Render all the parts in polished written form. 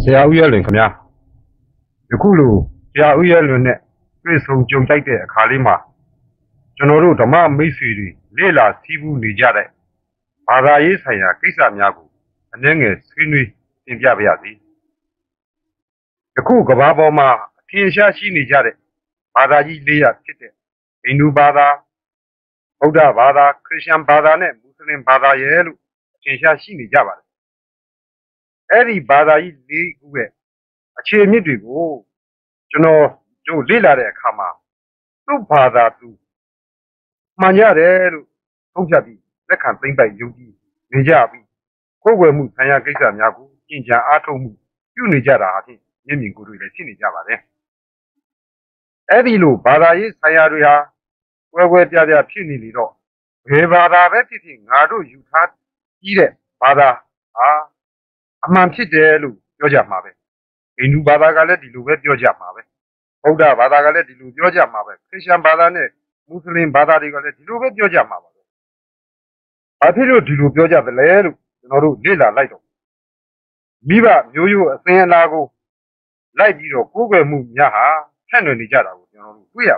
တရားဥယျာဉ်ခင်ဗျာယခုလိုတရားဥယျာဉ်နဲ့တွေ့ဆုံကြုံတိုက်တဲ့အခါလေးမှာကျွန်တော်တို့ဓမ္မမိတ်ဆွေတွေလေ့လာစီးပူးနေကြတဲ့ဘာသာရေးဆိုင်ရာကိစ္စများကိုအနည်းငယ်ဆွေးနွေးတင်ပြပါရစေယခုကမ္ဘာပေါ်မှာအထင်ရှားရှိနေကြတဲ့ဘာသာကြီး၄ရပ်ဖြစ်တဲ့ဟိန္ဒူဘာသာဗုဒ္ဓဘာသာခရစ်ယာန်ဘာသာနဲ့မွတ်စလင်ဘာသာရဲ့လို့အထင်ရှားရှိနေကြပါတယ်အဲ့ဒီဘာသာကြီး၄ခုရဲ့အခြေအမြစ်တွေကိုကျွန်တော်တို့လေ့လာတဲ့အခါမှာသူ့ဘာသာသူမှန်ရတယ်လို့သုံးဖြတ်ပြီးလက်ခံသိမ့်ပိုက်ယုံကြည်နေကြပြီးကိုယ်ွယ်မှုဆိုင်ရာကိစ္စများကိုကြင်ကြံအားထုတ်မှုပြုနေကြတာအဖြစ်မျက်မြင်ကိုယ်တွေ့လည်းဖြစ်နေကြပါတယ်အဲ့ဒီလိုဘာသာရေးဆိုင်ရာတွေဟာကွဲပြားဖြစ်နေလေတော့ဘယ်ဘာသာပဲဖြစ်ဖြစ်ငါတို့ယူထားကြီးတဲ့ဘာသာဟာအမှန်ဖြစ်တယ်လို့ပြောကြမှာပဲဟိန္ဒူဘာသာကလည်းဒီလိုပဲပြောကြမှာပဲဗုဒ္ဓဘာသာကလည်းဒီလိုပြောကြမှာပဲခရစ်ယာန်ဘာသာနဲ့မွတ်စလင်ဘာသာတွေကလည်းဒီလိုပဲပြောကြမှာပါပဲဘာဖြစ်လို့ဒီလိုပြောကြသလဲလို့ကျွန်တော်တို့လေ့လာလိုက်တော့မိဘမျိုးရိုးအစဉ်အလာကိုလိုက်ပြီးတော့ကိုးကွယ်မှုများဟာထက်နွယ်နေကြတာကိုကျွန်တော်တို့တွေ့ရ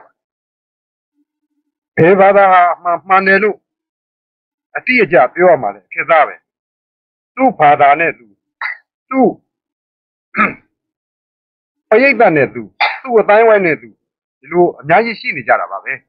ပါတယ်ဘယ်ဘာသာဟာမှန်တယ်လို့အတိအကျပြောရမှာလဲအခက်သားပဲသူ့ဘာသာနဲ့သူပရိသတ်နဲ့သူ့အတိုင်းဝိုင်းနဲ့သူဒီလိုအများကြီးရှိနေကြတာပါပဲ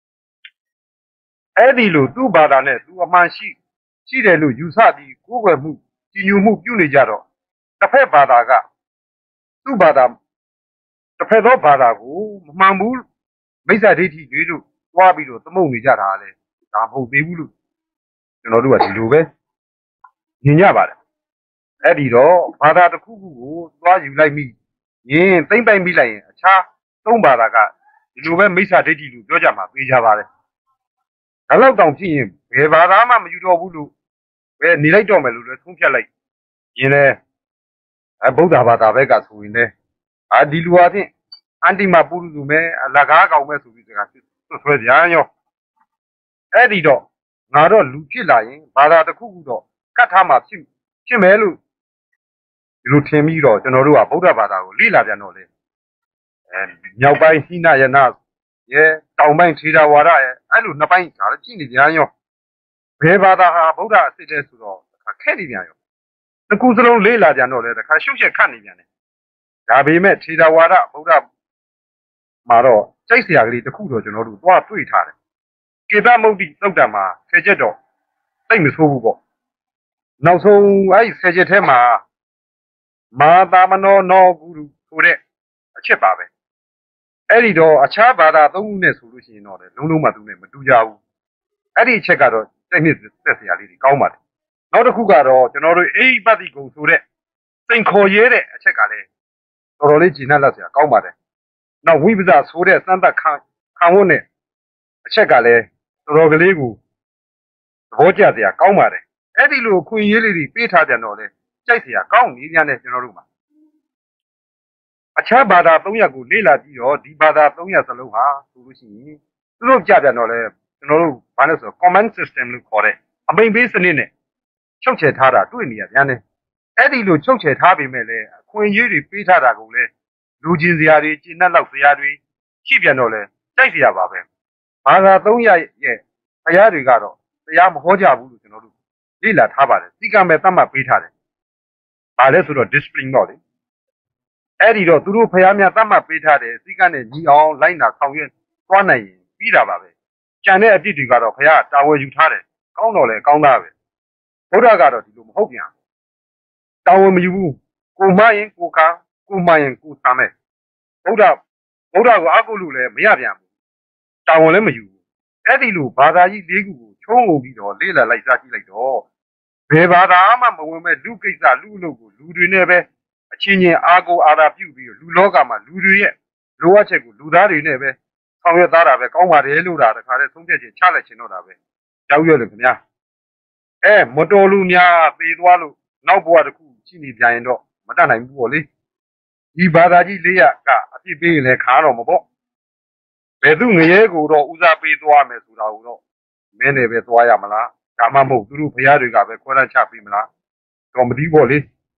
အဲ့ဒီလိုသူ့ဘာသာနဲ့သူအမှန်ရှိတယ်လို့ယူဆပြီးကိုးကွယ်မှုကြည်ညိုမှုပြုနေကြတော့တစ်ဖက်ဘာသာကသူ့ဘာသာတစ်ဖက်သောဘာသာကိုမမှန်ဘူးမိစ္ဆာဒိဋ္ဌိတွေလို့တွားပြီးတော့သမုတ်နေကြတာလေဒါမဟုတ်သေးဘူးလို့ကျွန်တော်တို့ကဒီလိုပဲမြင်ကြပါတယ်အဲ့ဒီတော့ဘာသာတစ်ခုခုကိုသွားယူလိုက်မိရင်သိမ့်ပိုက်မိလိုက်ရင်အခြားသုံးဘာသာကဒီလိုပဲမိစ္ဆာဒိဋ္ဌိလို့ပြောကြမှာပေးကြပါတယ်ဒါလောက်တောင်ဖြစ်ရင်ဘယ်ဘာသာမှမယူတော့ဘူးလို့ပဲနေလိုက်တော့မယ်လို့လည်းသုံးဖြတ်လိုက်ရင်လည်းဗုဒ္ဓဘာသာဘက်ကဆိုရင်လည်းဒီလူအချင်းအန်တိမပုရုစုမဲအလကားကောင်မဲဆိုပြီးစကားဆွဲကြရောအဲ့ဒီတော့ငါတော့လူဖြစ်လာရင်ဘာသာတစ်ခုခုတော့ကတ်ထားမှဖြစ်မယ်လို့ဒီလိုထင်ပြီးတော့ကျွန်တော်တို့ကဗုဒ္ဓဘာသာကိုလေ့လာပြန်တော့လေမြောက်ပိုင်းဟိနယနာရဲ့တောင်ပိုင်းထေရဝါဒရဲ့အဲ့လိုနှစ်ပိုင်းဒါလည်းကြည့်နေပြန်ရောဘယ်ဘာသာဟာဗုဒ္ဓအစစ်တဲ့ဆိုတော့ခက်နေပြန်ရောတစ်ခုစလုံးလေ့လာပြန်တော့လေတခါရှုပ်ချက်ခတ်နေပြန်တယ်ဒါပေမဲ့ထေရဝါဒဗုဒ္ဓမှာတော့စိတ်ဆရာကလေးတစ်ခုတော့ကျွန်တော်တို့သွားတွေ့ထားတယ်ကေတမုတ်တိသုတ်တံမှာဆယ်ချက်တော့သိမဆိုးဘူးပေါ့နောက်ဆုံးအဲ့ဆယ်ချက်ထဲမှာမာတာမနောနောဂုရုဆိုတဲ့အချက်ပါပဲအဲ့ဒီတော့အခြားဘာသာသုံးခုနဲ့ဆိုလို့ရှိရင်တော့လေလုံးမှသူနဲ့မတူကြဘူးအဲ့ဒီအချက်ကတော့စိတ်နှစ်သက်စရာလေးတွေကောင်းပါတယ်နောက်တစ်ခုကတော့ကျွန်တော်တို့အိပတိကုံဆိုတဲ့စိန်ခေါ်ရဲတဲ့အချက်ကလည်းတော်တော်လေးဂျင်းနဲ့လက်စရာကောင်းပါတယ်နောက်ဝိပဇဆိုတဲ့စမ်းသပ်ခံဝတ်နဲ့အချက်ကလည်းတော်တော်ကလေးကိုသဘောကျစရာကောင်းပါတယ်အဲ့ဒီလိုအခွင့်အရေးလေးတွေပေးထားကြတော့လေကြိုက်စရာကောင်းနေကြတယ်ကျွန်တော်တို့မှာအခြားဘာသာ၃ရပ်ကိုလေ့လာပြီးတော့ဒီဘာသာ၃ရပ်စလုံးဟာဆိုလို့ရှိရင်သူတို့ကြပြန်တော့လေကျွန်တော်တို့ဘာလို့ဆိုတော့ command system လို့ခေါ်တဲ့အမိန့်ပေးစနစ်နဲ့ချုပ်ချယ်ထားတာတွေ့နေရပြန်တယ်အဲ့ဒီလိုချုပ်ချယ်ထားပေမဲ့လည်းအခွင့်အရေးတွေပေးထားတာကိုလည်းလူချင်းစရာတွေကျင့်တတ်လောက်စရာတွေရှိပြန်တော့လေကြိုက်စရာပါပဲဘာသာ၃ရပ်ရဲ့တရားတွေကတော့တရားမဟောကြဘူးလို့ကျွန်တော်တို့လေ့လာထားပါတယ်စီကံပဲသတ်မှတ်ပေးထားတယ်ဘာလဲဆိုတော့ discipline တော့လေအဲ့ဒီတော့သူတို့ဖျားများသတ်မှတ်ပေးထားတယ်စီကံနဲ့ညီအောင်လိုက်နာဆောင်ရွက်သွားနိုင်ရင်ပြီးတာပါပဲကြံတဲ့အပြစ်တွေကတော့ဖျားတာဝန်ယူထားတယ်ကောင်းတော့လေကောင်းတာပဲဘုရားကတော့ဒီလိုမဟုတ်ပြန်တာဝန်မယူဘူးကိုမရင်ကိုကကိုမရင်ကိုသာမဲ့ဘုရားကိုအကုလို့လည်းမရပြန်ဘူးတာဝန်လည်းမယူဘူးအဲ့ဒီလိုဘာသာကြီး၄ခုကိုချုံးငုံပြီးတော့လေ့လာလိုက်စားကြည့်လိုက်တော့ဘယ်ဘာသာမှမဝင်မဲ့လူကိစ္စလူအလုပ်ကိုလူတွေနဲ့ပဲအချင်းချင်းအာကိုအာသာပြုပြီးလူလောကမှာလူတွေရဲ့လိုအပ်ချက်ကိုလူသားတွေနဲ့ပဲဆောင်ရွက်သားတာပဲကောင်းပါတယ်လို့ဒါတခါတည်းသုံးဖြတ်ချက်ချလိုက်ချင်တော့တာပဲကြောက်ရွံ့လို့ခင်ဗျာမတော်လူများသေသွားလို့နောက်ဘဝတစ်ခုရှိနေပြန်ရင်တော့မတတ်နိုင်ဘူးပေါ့လေဒီဘာသာကြီး၄ရပ်ကအပြစ်ပေးရင်လည်းခါတော့မပေါ့ဘယ်သူငရဲကိုတော့ဦးစားပေးသွားမယ်ဆိုတာကိုတော့မင်းနဲ့ပဲသွားရမလားဒါမှမဟုတ်သူတို့ဖရားတွေကပဲခွဲတန်းချပေးမလားတော့မသိပေါ့လေ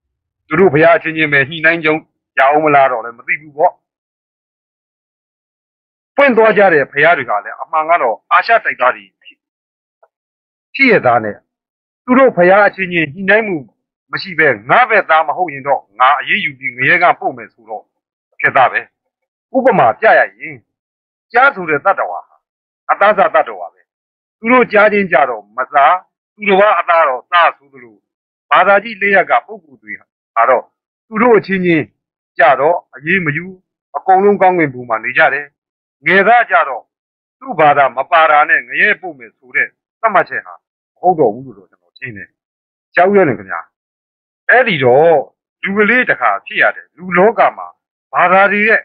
သူတို့ဘုရားချင်းချင်းပဲညှိနှိုင်းကြအောင်မလားတော့လည်းမသိဘူးပေါ့ပွင့်သွားကြတဲ့ဘုရားတွေကလည်းအမှန်ကတော့အာရှတိုက်သားတွေဖြစ်ရသားနဲ့သူတို့ဘုရားအချင်းချင်းညှိနှိုင်းမှုမရှိပဲငါပဲသားမဟုတ်ရင်တော့ငါအေးအေးယူပြီးငရဲကပို့မယ်ဆိုတော့ခက်သားပဲဥပမာပြရရင်ကြားဆိုတဲ့တတ္တဝါဟာအသားစားတတ္တဝါပဲသူတို့ကြားချင်းကြတော့မစားသူတို့ကအသားတော့စားဆိုသလိုဘာသာကြီး၄ရက်ကပုဂ္ဂိုလ်တွေဟာတော့သူတို့အချင်းချင်းကြတော့အေးမယူအကုန်လုံးကောင်းကင်ဘုံမှာနေကြတယ်ငယ်သားကြတော့သူ့ဘာသာမပါတာနဲ့ငရဲပို့မယ်ဆိုတဲ့သတ်မှတ်ချက်ဟာမဟုတ်တော့ဘူးလို့ကျွန်တော်ထင်တယ်ကြောက်ရတယ်ခင်ဗျာအဲ့ဒီတော့လူကလေးတစ်ခါဖြစ်ရတယ်လူလောကမှာဘာသာတွေရဲ့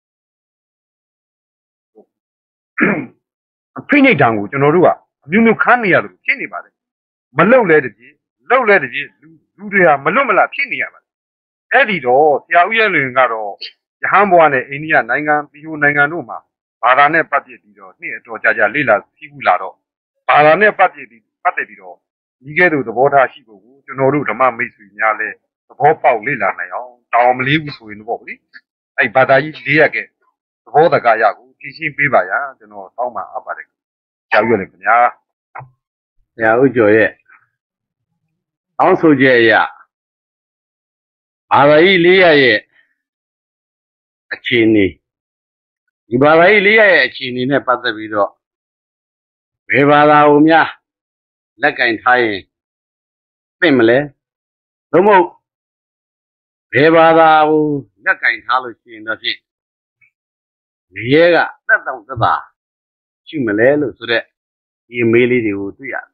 အဖိနှိတ်တံကိုကျွန်တော်တို့ကအမျိုးမျိုးခန်းနေရတယ်လို့ဖြစ်နေပါတယ်မလုံလဲတည်းလုံလဲတည်းလူတွေဟာမလွတ်မလားဖြစ်နေရပါတယ်အဲ့ဒီတော့ဆရာဦးရဲလွင်ကတော့ရဟန်းဘွားနဲ့အိန္ဒိယနိုင်ငံပြည်ဟိုနိုင်ငံတို့မှာဘာသာနဲ့ပတ်သက်ပြီးတော့နှစ်အတော်ကြာကြာလေ့လာသိခုလာတော့ဘာသာနဲ့ပတ်သက်ပြီးတော့ဒီကဲ့သို့သဘောထားရှိဖို့ကိုကျွန်တော်တို့ဓမ္မမိတ်ဆွေများလဲသဘောပေါက်လေ့လာနိုင်အောင်တောင်းမလေးဘူးဆိုရင်တော့ဗျအဲ့ဘာသာကြီး၄ရက်ကသဘောတကာရကိုဖြည့်ရှင်းပေးပါရကျွန်တော်တောင်းပါအပ်ပါတယ်ကြောက်ရွံ့လေခင်ဗျာဆရာဦးကျော်ရဲ့အောင်းဆိုချက်အရဘာသာကြီး၄ရရဲ့အခြေအနေဒီဘာသာကြီး၄ရရဲ့အခြေအနေနဲ့ပတ်သက်ပြီးတော့ဘယ်ဘာသာကိုများလက်ကင်ထားရင်သိမလဲသို့မဟုတ်ဘယ်ဘာသာကိုလက်ကင်ထားလို့ရှိရင်တော့ဖြင့်ငရဲကသက်တောင့်သက်သာရှိမလဲလို့ဆိုတဲ့ဒီအမေးလေးတွေကိုတွေ့ရတယ်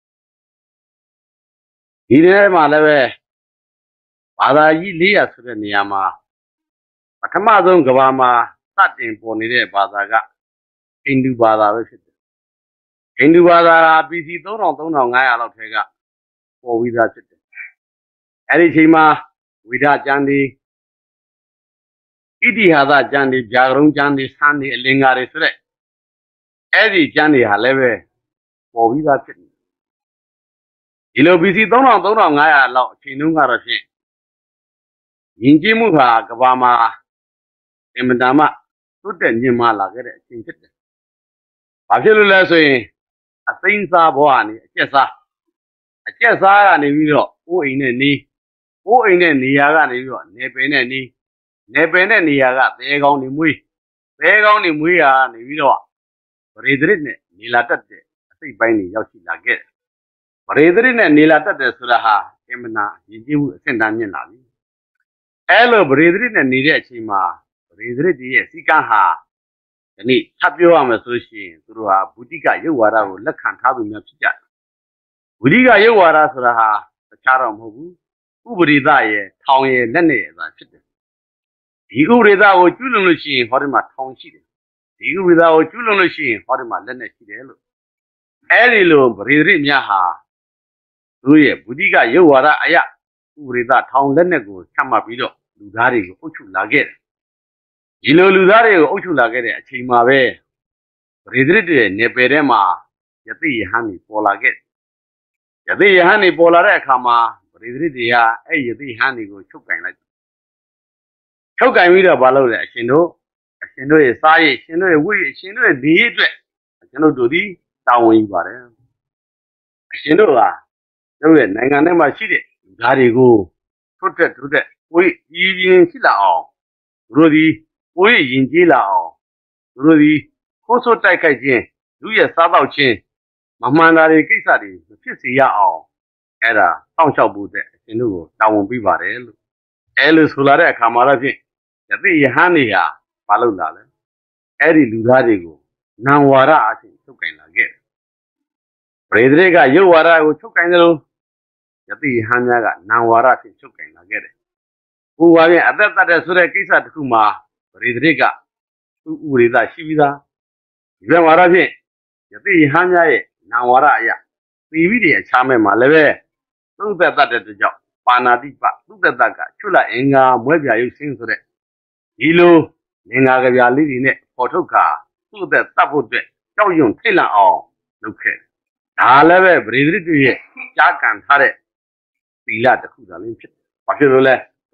ဒီထဲမှာလည်းပဲဘာသာကြီး၄ရဆိုတဲ့နေရာမှာပထမဆုံးကဘာမှာစတင်ပေါ်နေတဲ့ဘာသာကဟိန္ဒူဘာသာပဲဖြစ်တယ်ဟိန္ဒူဘာသာက BC 3500လောက်ထဲကပေါ်ပြီးသားဖြစ်တယ်အဲ့ဒီချိန်မှာဝိဒကျမ်းတွေဣတိဟာသကျမ်းတွေဗျာကရုံးကျမ်းတွေစမ်းတွေအလင်္ကာတွေဆိုတဲ့အဲ့ဒီကျမ်းတွေဟာလည်းပဲပေါ်ပြီးသားဖြစ်တယ်ဒီလို BC 3500လောက်အချိန်တုန်းကတော့ဖြင့်ယဉ်ကျေးမှုဟာကဘာမှာအင်မတန်မှတွတ်တဲ့ညင်မာလာခဲ့တဲ့အချိန်ဖြစ်တယ်။ဘာဖြစ်လို့လဲဆိုရင်အသိန်းစားဘဝကနေအကျက်စားကနေပြီးတော့အိုးအိမ်နဲ့နေရာကနေပြီးတော့နေပယ်နဲ့နေရာကသဲကောင်းနေမွေးရာနေပြီးတော့ပရိသရစ်နဲ့နေလာတတ်တဲ့အစိတ်ပိုင်းတွေရောက်ရှိလာခဲ့တယ်။ပရိသရစ်နဲ့နေလာတတ်တယ်ဆိုတာဟာအင်မနာယဉ်ကျေးမှုအဆင့်တန်းမြင့်လာပြီ။အဲလိုပရိသရစ်နဲ့နေတဲ့အချိန်မှာပရိသရစ်ရဲ့စီကံဟာဒီနေ့ထပ်ပြောရမယ်ဆိုရှင်သူတို့ဟာဗုဒ္ဓကရုပ်ဝါဒကိုလက်ခံထားသူများဖြစ်ကြတယ်။ဗုဒ္ဓကရုပ်ဝါဒဆိုတာဟာတခြားတော့မဟုတ်ဘူး။ဥပရိသရဲ့ထောင်ရဲ့လက်နဲ့သာဖြစ်တယ်။ဒီဥပရိသကိုကျွလွန်လို့ရှိရင်ဟောဒီမှာထောင်ရှိတယ်။ဒီဥပရိသကိုကျွလွန်လို့ရှိရင်ဟောဒီမှာလက်နဲ့ရှိတယ်လို့အဲဒီလိုပရိသရစ်များဟာသူရဲ့ဗုဒ္ဓကရုပ်ဝါဒအရာဥပရိသထောင်လက်နဲ့ကိုချမှတ်ပြီးတော့လူသားတွေကိုအုပ်ချုပ်လာခဲ့တယ်ဒီလိုလူသားတွေကိုအုပ်ချုပ်လာခဲ့တဲ့အချိန်မှာပဲပရိသရစ်တွေနေပယ်ထဲမှာယသိယဟန်တွေပေါ်လာခဲ့ယသိယဟန်တွေပေါ်လာတဲ့အခါမှာပရိသရစ်တွေကအဲ့ယသိယဟန်တွေကိုချုပ်ကင်လိုက်ချုပ်ကင်ပြီးတော့မလုပ်လဲအရှင်တို့ရဲ့စားရည်အရှင်တို့ရဲ့ဝိရည်အရှင်တို့ရဲ့ဒီအတွက်ကျွန်တော်တို့ဒီတာဝန်ယူပါတယ်အရှင်တို့ကတို့ရဲ့နိုင်ငံထဲမှာရှိတဲ့လူသားတွေကိုထွတ်တဲ့ကိုယ်ရည်ရင်ရှိလာအောင်တို့ဒီကိုယ်ရင်ကြီးလာအောင်တို့ဒီခိုးဆိုးတိုက်ခိုက်ခြင်းလူရဲ့စားတော့ခြင်းမမှန်တာတွေကိစ္စတွေမဖြစ်စေရအောင်အဲ့ဒါစောင့်ရှောက်ဖို့တဲ့အရှင်တို့ကိုတာဝန်ပေးပါတယ်လို့အဲ့လိုဆိုလာတဲ့အခါမှာတော့ဖြင့်ယသိယဟန်တွေဟာမလုပ်လာလဲအဲ့ဒီလူသားတွေကိုနံဝါဒအချင်းချုပ်ကင်လာခဲ့တယ်ပရိသေကရုပ်ဝါဒကိုချုပ်ကင်တယ်လို့ယသိယဟန်များကနံဝါဒအချင်းချုပ်ကင်လာခဲ့တယ်ဟိုပါပြန်အသက်တတ်တဲ့ဆိုတဲ့ကိစ္စတစ်ခုမှာပရိသေကသူ့ဥရိသရှိပြီးသားဒီဘက်မှာတော့ဖြင့်ယသိယဟန်များရဲ့နံဝါဒအရာသီဝိတွေအခြားမဲ့မှာလည်းပဲသူ့သက်တတ်တဲ့ကြောင့်ပါဏာတိပသူ့သက်တတ်ကချွတ်လိုက်အင်္ဂါမွဲပြရုပ်စင်းဆိုတဲ့ဒီလိုလင်္ကာကြပြလေးတွေနဲ့ပေါ်ထုတ်ခါသူ့သက်တတ်ဖို့အတွက်ကြောက်ရွံ့ထိတ်လန့်အောင်လုပ်ခဲ့ဒါလည်းပဲပရိသေတွေရဲ့ကြားကန်ထားတဲ့သီလတစ်ခုသာလည်းဖြစ်တယ်ဘာဖြစ်လို့လဲ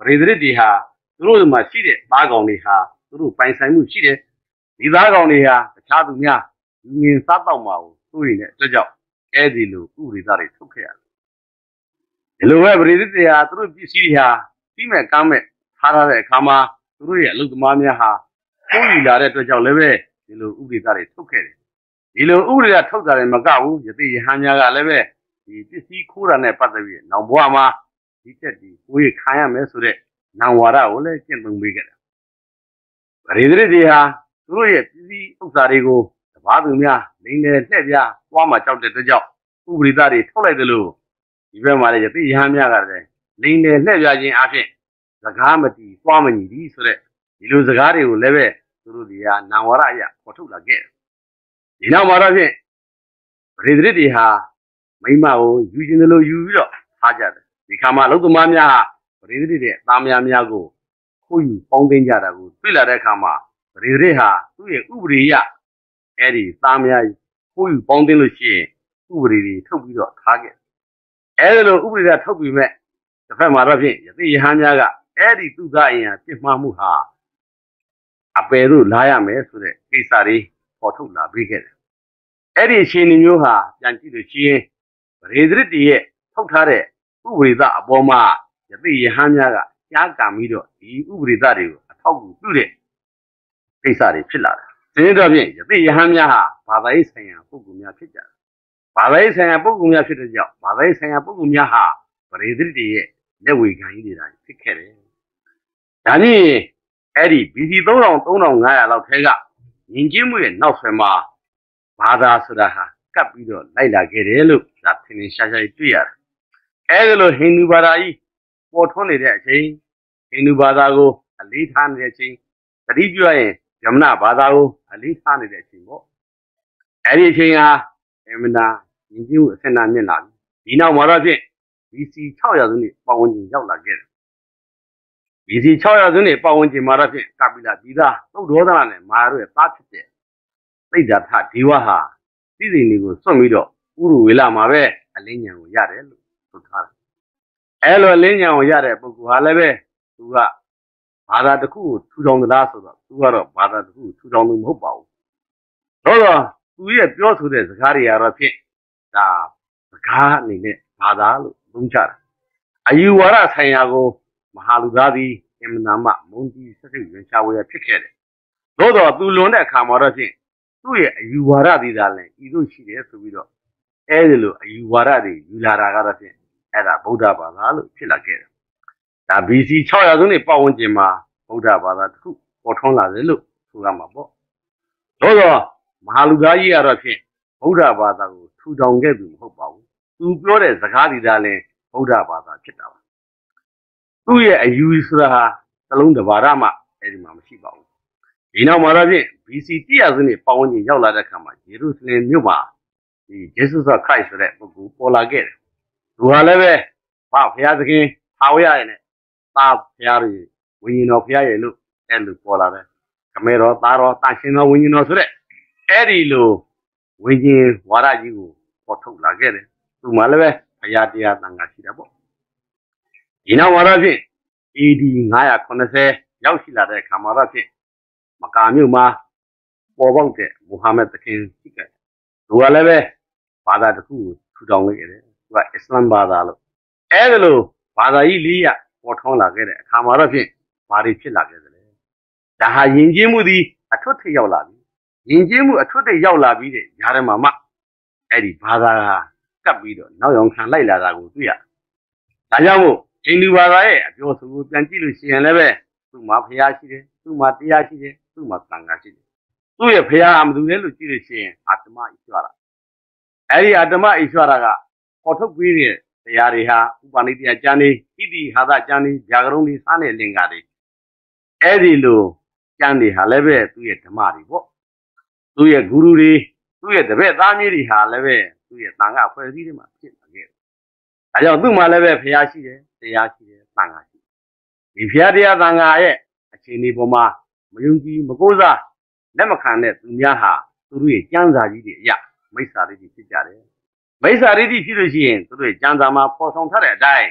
ရိသရစ်တွေဟာသူတို့မှာရှိတဲ့သားကောင်တွေဟာသူတို့ပိုင်ဆိုင်မှုရှိတယ်ဒီသားကောင်တွေဟာတခြားသူများလူငင်စားတော့မှာကိုစိုးရိမ်တဲ့အတွက်ကြောင့်အဲ့ဒီလိုဥပဒေသားတွေထုတ်ခဲ့ရတယ်ဒီလိုပဲပရိသတ်တွေဟာသူတို့ပစ္စည်းတွေဟာပြီးမဲ့ကမ်းမဲ့ထားရတဲ့အခါမှာသူတို့ရဲ့အလုပ်သမားများဟာစိုးရိမ်လာတဲ့အတွက်ကြောင့်လည်းပဲဒီလိုဥပဒေသားတွေထုတ်ခဲ့တယ်ဒီလိုဥပဒေသားထုတ်တာလည်းမကဘူးယသိယဟန်များကလည်းပဲဒီပစ္စည်းခိုးတာနဲ့ပတ်သက်ပြီးနောင်ဘဝမှာဒီချက်ဒီကိုယ်ခံရမယ်ဆိုတဲ့နောင်ဝါဒကိုလည်းကျင့်သုံးပေးခဲ့တယ်ပရိသတ်တွေဟာသူတို့ရဲ့ပစ္စည်းဥစ္စာတွေကိုတပါးသူများလိမ့်တယ်လှည့်ပြသွားမှကြောက်တဲ့အတွက်ကြောင့်ဥပဒေသားတွေထုတ်လိုက်တယ်လို့ဒီဘက်မှာလည်းယသိယဟန်များကလည်းလိမ့်တယ်လှည့်ပြခြင်းအဖြစ်စကားမတီးသွားမညီသည်ဆိုတဲ့ဒီလိုစကားတွေကိုလည်းပဲသူတို့တွေကနောင်ဝါဒအရပေါ်ထုတ်လာခဲ့တယ်ဒီနောက်မှာတော့ဖြင့်ပရိသတ်တွေဟာမိမကိုယူခြင်းလို့ယူပြီးတော့ထားကြတယ်ဒီခါမှာလုံသမားများပရိသတ်တွေအသားများကိုခိုးယူပေါင်းသိမ်းကြတာကိုတွေ့လာတဲ့အခါမှာပရိသတ်ဟာသူ့ရဲ့ဥပဒေအရအဲ့ဒီသားများခိုးယူပေါင်းသိမ်းလို့ရှိရင်ဥပဒေတွေထုတ်ပြီးတော့ထားခဲ့အဲ့ဒီလိုဥပဒေတွေထုတ်ပြီးမဲ့တစ်ဖက်မှာတော့ဖြင့်ယသိယဟန်များကအဲ့ဒီသူသားအင်ဟာပြစ်မှားမှုဟာအပယ်တို့လာရမယ်ဆိုတဲ့ကိစ္စတွေပေါ်ထုတ်လာပြီးခဲ့တယ်အဲ့ဒီအခြေအနေမျိုးဟာပြန်ကြည့်လို့ရှိရင်ပရိသတ်တွေရဲ့ထုတ်ထားတဲ့ဥပဒေသားအပေါ်မှာယသိယဟန်များကကြားကံပြီးတော့ဒီဥပဒေသားတွေကိုအထောက်အကူပြုတဲ့ကိစ္စတွေဖြစ်လာတယ်။ဒီတော့ဖြင့်ယသိယဟန်များဟာဘာသာရေးဆိုင်ရာပုဂ္ဂိုလ်များဖြစ်ကြတယ်။ဘာသာရေးဆိုင်ရာပုဂ္ဂိုလ်များဖြစ်တဲ့ကြောင့်ဘာသာရေးဆိုင်ရာပုဂ္ဂိုလ်များဟာပရိသတ်တွေရဲ့လက်ဝေခံကြီးတွေဖြစ်ခဲ့တယ်။ဒါနဲ့အဲ့ဒီ BC 3500လောက်ထဲကယဉ်ကျေးမှုရဲ့နောက်ဆွဲမှာဘာသာဆိုတာဟာကပ်ပြီးတော့လိုက်လာခဲ့တယ်လို့ဒါသင်္င်ရှားရှားတွေ့ရတယ်။အဲ့ဒီလိုဟိန္ဒူဘာသာကြီးပေါ်ထွန်းနေတဲ့အချိန်ဟိန္ဒူဘာသာကိုအလေးထားနေတဲ့အချိန်တတိပြုရရင်ယမနာဘာသာကိုအလေးထားနေတဲ့အချိန်ပေါ့အဲ့ဒီအချိန်ဟာအမနာယဉ်ကျေးမှုအဆင့်အတန်းမြင့်လာပြီဒီနောက်မှာတော့ဖြင့် BC 600စုနှစ်ပတ်ဝန်းကျင်ရောက်လာခဲ့တယ် BC 600စုနှစ်ပတ်ဝန်းကျင်မှာတော့ဖြင့်ကပိလဒီသာသုတ်ဒေါသနာနဲ့မာရတို့ရဲ့သားဖြစ်တဲ့သိဒ္ဓထဒေဝဟာသိစိန်တွေကိုစွန့်ပြီးတော့ဥရဝေလမှာပဲအလင်းဉာဏ်ကိုရတယ်လို့ဆိုထားတယ်အဲ့လိုအလင်းဉာဏ်ကိုရတဲ့ပုဂ္ဂိုလ်ဟာလည်းပဲသူကဘာသာတစ်ခုကိုထူထောင်သလားဆိုတော့သူကတော့ဘာသာတစ်ခုကိုထူထောင်လို့မဟုတ်ပါဘူးတော့သူရဲ့ပြောဆိုတဲ့စကားတွေကတော့ဖြင့်ဒါစကားအနေနဲ့ဘာသာလို့သုံးချတာအယူဝါဒဆိုင်ရာကိုမဟာလူသားသည်အမနာမမုံကြီးစစိတ်ဝင်ရှားဝယ်ဖြစ်ခဲ့တယ်တော့သူလွန်တဲ့အခါမှာတော့ဖြင့်သူ့ရဲ့အယူဝါဒတွေသာလည်းဤသို့ရှိတယ်ဆိုပြီးတော့အဲဒီလိုအယူဝါဒတွေယူလာတာကတော့ဖြင့်အဲ့ဒါဗုဒ္ဓဘာသာလို့ဖြစ်လာခဲ့တယ်ဒါ BC 600စုနှစ်ပတ်ဝန်းကျင်မှာဗုဒ္ဓဘာသာတစ်ခုပေါ်ထွန်းလာတယ်လို့ဆိုရမှာပေါ့တော့မဟာလူသားကြီးကတော့ဖြင့်ဗုဒ္ဓဘာသာကိုထူထောင်ခဲ့သူမဟုတ်ပါဘူးသူပြောတဲ့စကားတွေသာလည်းဗုဒ္ဓဘာသာဖြစ်တာပါသူ့ရဲ့အယူဆိုတာဟာသလုံးတစ်ပါးမှအဲ့ဒီမှာမရှိပါဘူးဒီနောက်မှာတော့ဖြင့် BC 100စုနှစ်ပတ်ဝန်းကျင်ရောက်လာတဲ့အခါမှာယေရုရှလင်မြို့မှာဒီယေရှုခရစ်ဆိုတဲ့ပုဂ္ဂိုလ်ပေါ်လာခဲ့တယ်သူဟာလည်းပဲဘုရားသခင်ထာဝရရဲ့နဲ့သားဘုရားတွေဝိညာဉ်တော်ဘုရားရဲ့လို့အဲ့လိုပေါ်လာတယ်ခမဲတော်သားတော်တန်ရှင်တော်ဝိညာဉ်တော်ဆိုတဲ့အဲ့ဒီလိုဝိညာဉ်ဝါဒကြီးကိုပေါ်ထုတ်လာခဲ့တယ်သူမှလည်းပဲဘုရားတရားသံဃာရှိတာပေါ့ဒီနောက်မှာတော့ဖြင့် AD 980ရောက်ရှိလာတဲ့အခါမှာတော့ဖြင့်မကာမြို့မှာပေါ်ပေါက်တဲ့မုဟာမက်သခင်ရှိခဲ့သူကလည်းပဲဘာသာတစ်ခုကိုထူထောင်ခဲ့တယ်သူကအစ္စလမ်ဘာသာလို့အဲ့ဒါလို့ဘာသာကြီးလေးရပေါ်ထွန်းလာခဲ့တဲ့အခါမှာတော့ဖြင့်ဘာတွေဖြစ်လာခဲ့သလဲဒါဟာယဉ်ကျေးမှုသည်အထွတ်ထိပ်ရောက်လာပြီယဉ်ကျေးမှုအထွတ်ထိပ်ရောက်လာပြီးတဲ့ညာထဲမှာမှအဲ့ဒီဘာသာကပ်ပြီးတော့နောက်ရောင်ခံလိုက်လာတာကိုတွေ့ရဒါကြောင့်မို့ဟိန္ဒူဘာသာရဲ့အပြောဆိုကိုပြန်ကြည့်လို့ရှိရင်လည်းပဲသူ့မှာဘုရားရှိတယ်သူ့မှာတရားရှိတယ်သူ့မှာသံဃာရှိတယ်သူ့ရဲ့ဘုရားအမသူလဲလို့ကြည့်လို့ရှိရင်အာတမဣಶ್ವရအဲ့ဒီအာတမဣಶ್วရကပေါ်ထုတ်ပြီးတဲ့တရားတွေဟာဥပနိတ္တကျမ်းတွေဣတိဟာသကျမ်းတွေဗျာကရုံးတွေစားတဲ့လင်္ကာတွေအဲ့ဒီလိုကျမ်းတွေဟာလည်းပဲသူ့ရဲ့ဓမ္မတွေပေါ့သူ့ရဲ့ဂုရုတွေသူ့ရဲ့တပည့်သားမြေးတွေဟာလည်းပဲသူ့ရဲ့သံဃာအဖွဲ့အစည်းတွေမှာဖြစ်လာခဲ့တယ်ဒါကြောင့်သူ့မှာလည်းပဲဘုရားရှိတယ်တရားရှိတယ်သံဃာရှိတယ်ဒီဘုရားတရားသံဃာရဲ့အခြေအနေပေါ်မှာမယုံကြည်မကိုးစားလက်မခံတဲ့သူများဟာသူတို့ရဲ့ကျမ်းစာကြီးတွေအရမိစ္ဆာဒိဋ္ဌိဖြစ်ကြတယ်မိစ္ဆာဒိဋ္ဌိဖြစ်လို့ရှိရင်သူတို့ရဲ့ကျမ်းစာမှာပေါ်ဆောင်ထားတဲ့အတိုင်း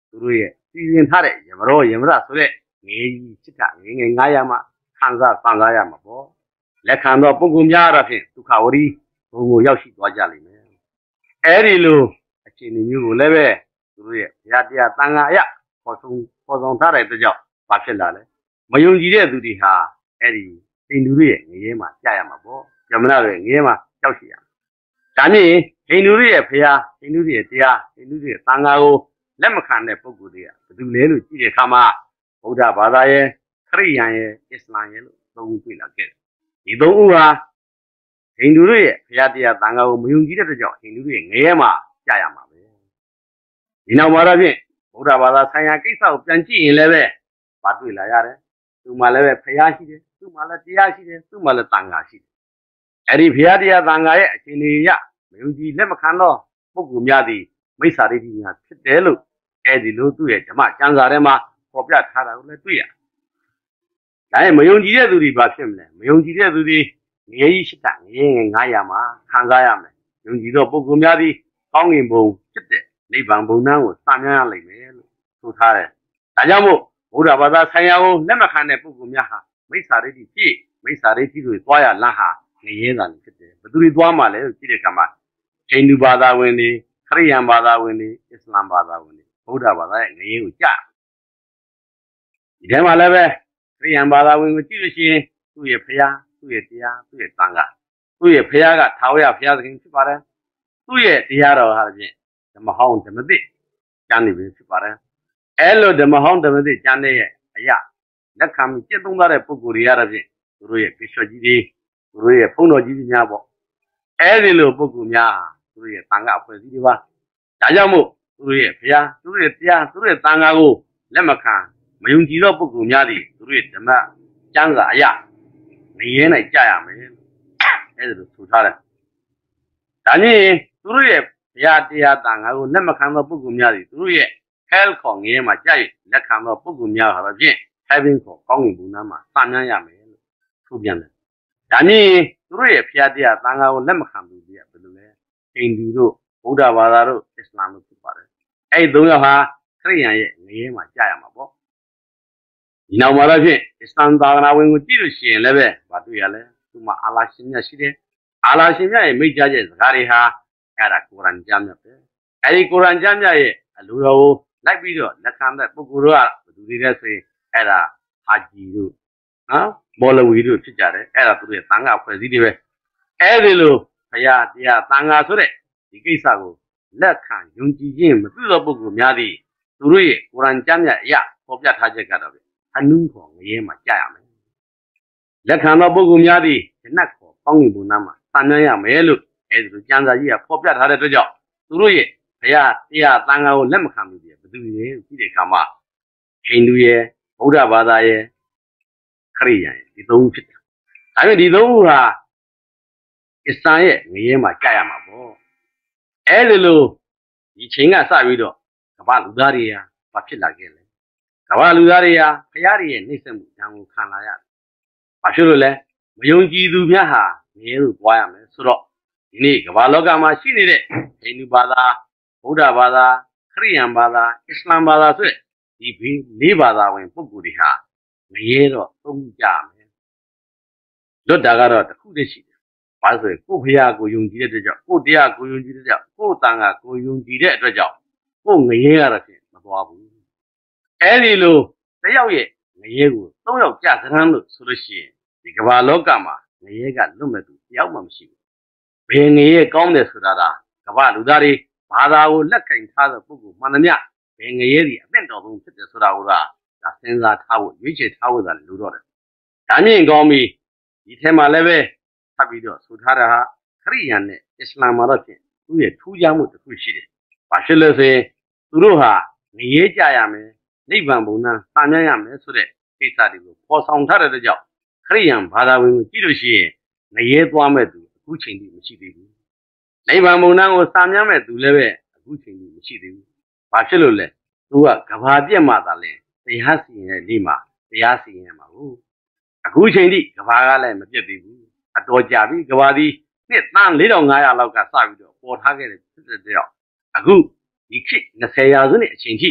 သူတို့ရဲ့စီစဉ်ထားတဲ့ယမရောယမရဆိုတဲ့ငယ်ကြီးစစ်တာငယ်ငယ်900မှခံစားပန်စားရမှာပေါ့လက်ခံတော့ပုဂ္ဂိုလ်များအဖြစ်ဒုက္ခဝရီဘုံကိုရောက်ရှိသွားကြလိမ့်မယ်အဲ့ဒီလိုအခြေအနေမျိုးကိုလည်းပဲသူတို့ရဲ့ဘုရားတရားသံဃာအရပေါ်ဆောင်ထားတဲ့အတွက်ကြောင့်ဘာဖြစ်လာလဲမယုံကြည်တဲ့သူတွေဟာအဲ့ဒီဟိန္ဒူတွေရဲ့ငရဲမှာကြာရမှာပေါ့ယမနာတွေငရဲမှာရောက်ရှိရမှာဒါမြင်ဟိန္ဒူတွေရဲ့ဘုရားဟိန္ဒူတွေရဲ့တရားဟိန္ဒူတွေရဲ့သံဃာကိုလက်မခံတဲ့ပုဂ္ဂိုလ်တွေကဘယ်သူလဲလို့ကြည့်တဲ့အခါမှာဗုဒ္ဓဘာသာရဲ့ခရိယန်ရဲ့အစ္စလာမ်ရဲ့လို့သုံးခုတွေ့လာခဲ့တယ်ဒီသုံးခုဟာဟိန္ဒူတွေရဲ့ဘုရားတရားသံဃာကိုမယုံကြည်တဲ့အတွက်ကြောင့်ဟိန္ဒူတွေရဲ့ငရဲမှာကြာရမှာပဲဒီနောက်မှာတော့ဖြင့်ဗုဒ္ဓဘာသာဆိုင်ရာကိစ္စကိုပြန်ကြည့်ရင်လည်းပဲဘာတွေ့လာရတယ်သူမှလည်းပဲဘုရားရှိတယ်သူမှလည်းတရားရှိတယ်သူမှလည်းသံဃာရှိတယ်အဲ့ဒီဘုရားတရားသံဃာရဲ့အခြေအနေအရမယုံကြည်လက်မခံတော့ပုဂ္ဂိုလ်များသည်မိစ္ဆာဒိဋ္ဌိများဖြစ်တယ်လို့အဲ့ဒီလိုသူ့ရဲ့ဓမ္မကျမ်းစာထဲမှာပေါ်ပြထားတာကိုလည်းတွေ့ရတယ်။ဒါနဲ့မယုံကြည်တဲ့သူတွေဘာဖြစ်မလဲမယုံကြည်တဲ့သူတွေငရေကြီးရှိတာငရေငယ်900မှာခံစားရမယ်။ယုံကြည်သောပုဂ္ဂိုလ်များသည်ကောင်းကင်ဘုံဖြစ်တဲ့နိဗ္ဗာန်ဘုံနှံကိုစမြန်းရလိမ့်မယ်လို့ဆိုထားတယ်။ဒါကြောင့်မို့ဗုဒ္ဓဘာသာဆိုင်ရာကိုလက်မခံတဲ့ပုဂ္ဂိုလ်များဟာမိစ္ဆာဒိဋ္ဌိဖြစ်မိစ္ဆာဒိဋ္ဌိတွေသွားရလမ်းဟာငရဲသာဖြစ်တယ်။ဘယ်သူတွေသွားမှလဲလို့ကြည့်တဲ့အခါမှာဟိန္ဒူဘာသာဝင်တွေခရိယန်ဘာသာဝင်တွေအစ္စလာမ်ဘာသာဝင်တွေဗုဒ္ဓဘာသာရဲ့ငရဲကိုကြာဒီထဲမှာလည်းပဲခရိယန်ဘာသာဝင်ကိုကြည့်လို့ရှိရင်သူ့ရဲ့ဘုရားသူ့ရဲ့တရားသူ့ရဲ့သံဃာသူ့ရဲ့ဘုရားကထာဝရဘုရားသခင်ဖြစ်ပါတယ်သူ့ရဲ့တရားတော်ဟာဖြင့်ဓမ္မဟောင်းဓမ္မသစ်ကျမ်းနေပြီဖြစ်ပါတယ်အဲလိုဓမ္မဟောင်းဓမ္မသစ်ကျမ်းတဲ့အရာလက်ခံကျင့်သုံးတဲ့ပုဂ္ဂိုလ်တွေရတဲ့ဖြင့်သူတို့ရဲ့ဘိရှော့ကြီးတွေသူတို့ရဲ့ဘုန်းတော်ကြီးတွေများပေါ့အဲဒီလိုပုဂ္ဂိုလ်များသူတို့ရဲ့သံဃာအဖွဲ့အစည်းတွေပါဒါကြောင့်မို့သူတို့ရဲ့ဘုရားသူတို့ရဲ့တရားသူတို့ရဲ့သံဃာကိုလက်မခံမယုံကြည်သောပုဂ္ဂိုလ်များသည်သူတို့ရဲ့ဓမ္မကျမ်းစာအရာမရဲနိုင်ကြရမယ်အဲဒီလိုဆိုထားတယ်ဒါနဲ့သူတို့ရဲ့ဘုရားတရားသံဃာကိုလက်မခံသောပုဂ္ဂိုလ်များသည်သူတို့ရဲ့ hell ခေါ်ငရဲမှာကြာရလက်ခံသောပုဂ္ဂိုလ်များဟာဖြင့် heaven ခေါ်ကောင်းကင်ဘုံနာမှာစမြန်းရမယ်လို့ဆိုပြန်တယ်ဒါနဲ့သူတို့ရဲ့ဘုရားတရားသံဃာကိုလက်မခံဘူးပြဘယ်လိုလဲဟိန္ဒူတို့ဗုဒ္ဓဘာသာတို့အစ္စလာမ်တို့ဖြစ်ပါတယ်အဲ့ဒီသုံးယောက်ဟာခရိယန်ရဲ့ငရဲမှာကြာရမှာပေါ့ဒီနောက်မှာတော့ဖြင့်အစ္စလာမ်သာသနာဝင်ကိုကြည့်လို့ရှိရင်လည်းပဲမတွေ့ရလဲသူမှာအာလာရှင်မြတ်ရှိတယ်အာလာရှင်မြတ်ရဲ့မိတ်ကြားချက်စကားတွေဟာအဲ့ဒါကုရ်အာန်ကျမ်းမြတ်ပဲအဲ့ဒီကုရ်အာန်ကျမ်းမြတ်ရဲ့အလိုတော်ကိုလိုက်ပြီးတော့လက်ခံတဲ့ပုဂ္ဂိုလ်တို့ကဘယ်သူတွေလဲဆိုရင်အဲ့ဒါဟာဂျီတို့နော်မော်လဝီတို့ဖြစ်ကြတယ်အဲ့ဒါသူတို့ရဲ့သံဃာအဖွဲ့အစည်းတွေပဲအဲ့ဒီလိုဘုရားတရားသံဃာဆိုတဲ့ဒီကိစ္စကိုလက်ခံယုံကြည်ခြင်းမပြုသောပုဂ္ဂိုလ်များသည်သူတို့ရဲ့ကုရ်အာန်ကျမ်းမြတ်အရာပေါ်ပြထားချက်ကတော့အနုခေါ်ငရဲမှာကြာရမယ်လက်ခံသောပုဂ္ဂိုလ်များသည်ဂျနတ်ခေါ်ကောင်းကင်ဘုံနာမှာစံမြန်းရမယ်လို့အဲဒီလိုကျမ်းစာကြီးကပေါ်ပြထားတဲ့အတွက်ကြောင့်သူတို့ရဲ့ဘုရားတရားသံဃာကိုလက်မခံဘူးပြဘယ်သူလဲကြည့်တဲ့အခါမှာဟိန္ဒူရဲ့ဗုဒ္ဓဘာသာရဲ့ခရိယန်ရဲ့ဒီသုံးခုဖြစ်တယ်ဒါပေမဲ့ဒီသုံးခုဟာအစ္စလာမ်ရဲ့ငရဲမှာကြာရမှာပေါ့အဲဒီလိုဒီချိန်ကစပြီးတော့ကမ္ဘာလူသားတွေဟာဘာဖြစ်လာခဲ့လဲကမ္ဘာလူသားတွေဟာဘုရားတွေရဲ့နှိမ့်ဆက်မှုဉာဏ်ကိုခံလာရတယ်။ဘာဖြစ်လို့လဲမယုံကြည်သူများဟာငရဲကိုပွားရမယ်ဆိုတော့ဒီနေ့ကမ္ဘာလောကမှာရှိနေတဲ့ဟိန္ဒူဘာသာဗုဒ္ဓဘာသာခရိယန်ဘာသာအစ္စလာမ်ဘာသာဆိုတဲ့ဒီလေးဘာသာဝင်ပုဂ္ဂိုလ်တွေဟာငရဲတော့သုံးကြမယ်။လွတ်တာကတော့တစ်ခုတည်းရှိတယ်။ဘာလို့ဆိုရင်ကိုယ်ဘုရားကိုယုံကြည်တဲ့အတွက်ကြောင့်ကိုယ်တရားကိုယုံကြည်တဲ့အတွက်ကြောင့်ကိုယ်တန်ခါကိုယုံကြည်တဲ့အတွက်ကြောင့်ကိုယ်ငရဲကတော့ဖြင့်မသွားဘူး။အဲဒီလိုတယောက်ရဲ့ငရဲကို၃ယောက်ကြာစရမ်းလို့ဆိုလို့ရှိရင်ဒီကမ္ဘာလောကမှာငရဲကလွတ်မဲ့သူတယောက်မှမရှိဘူးဘယ်ငရဲကောင်းတယ်ဆိုတာကကမ္ဘာလူသားတွေဘာသာကိုလက်ကင်ထားတဲ့ပုဂ္ဂိုလ်မှန်သမျှဘယ်ငရဲဒီအသင့်တော်ဆုံးဖြစ်တယ်ဆိုတာကိုဒါစဉ်းစားထားဖို့ရွေးချယ်ထားဖို့သာလိုတော့တယ်ဒါမြင်ကောင်းပြီဒီထဲမှာလည်းပဲဖတ်ပြီးတော့ဆိုထားတာဟာခရိယန်နဲ့အစ္စလာမ်မှာတော့ဖြင့်သူ့ရဲ့ထူးခြားမှုတစ်ခုရှိတယ်ဘာဖြစ်လဲဆိုရင်သူတို့ဟာငရဲကြရမယ်နိဗ္ဗာန်ဘုံနာစံမြန်းရမယ်ဆိုတဲ့ကိစ္စတွေကိုပေါ်ဆောင်ထားတဲ့အတွက်ကြောင့်ခရိယန်ဘာသာဝင်ကိုကြည့်လို့ရှိရင်ငရဲသွားမဲ့သူအခုချိန်ထိမရှိသေးဘူးနိဗ္ဗာန်ဘုံနာကိုစံမြန်းမဲ့သူလည်းပဲအခုချိန်ထိမရှိသေးဘူးဘာဖြစ်လို့လဲသူကကဘာပြက်မှသာလဲတရားစီရင်တဲ့နေ့မှာတရားစီရင်မှာဟုတ်အခုချိန်ထိကဘာကလည်းမပြတ်သေးဘူးအတော်ကြာပြီကဘာဒီနှစ်တန်း4500လောက်ကစပြီးတော့ပေါ်ထားခဲ့တဲ့ဖြစ်တဲ့ကြောင့်အခုဒီခေတ်20ရာစုနှစ်အချိန်ထိက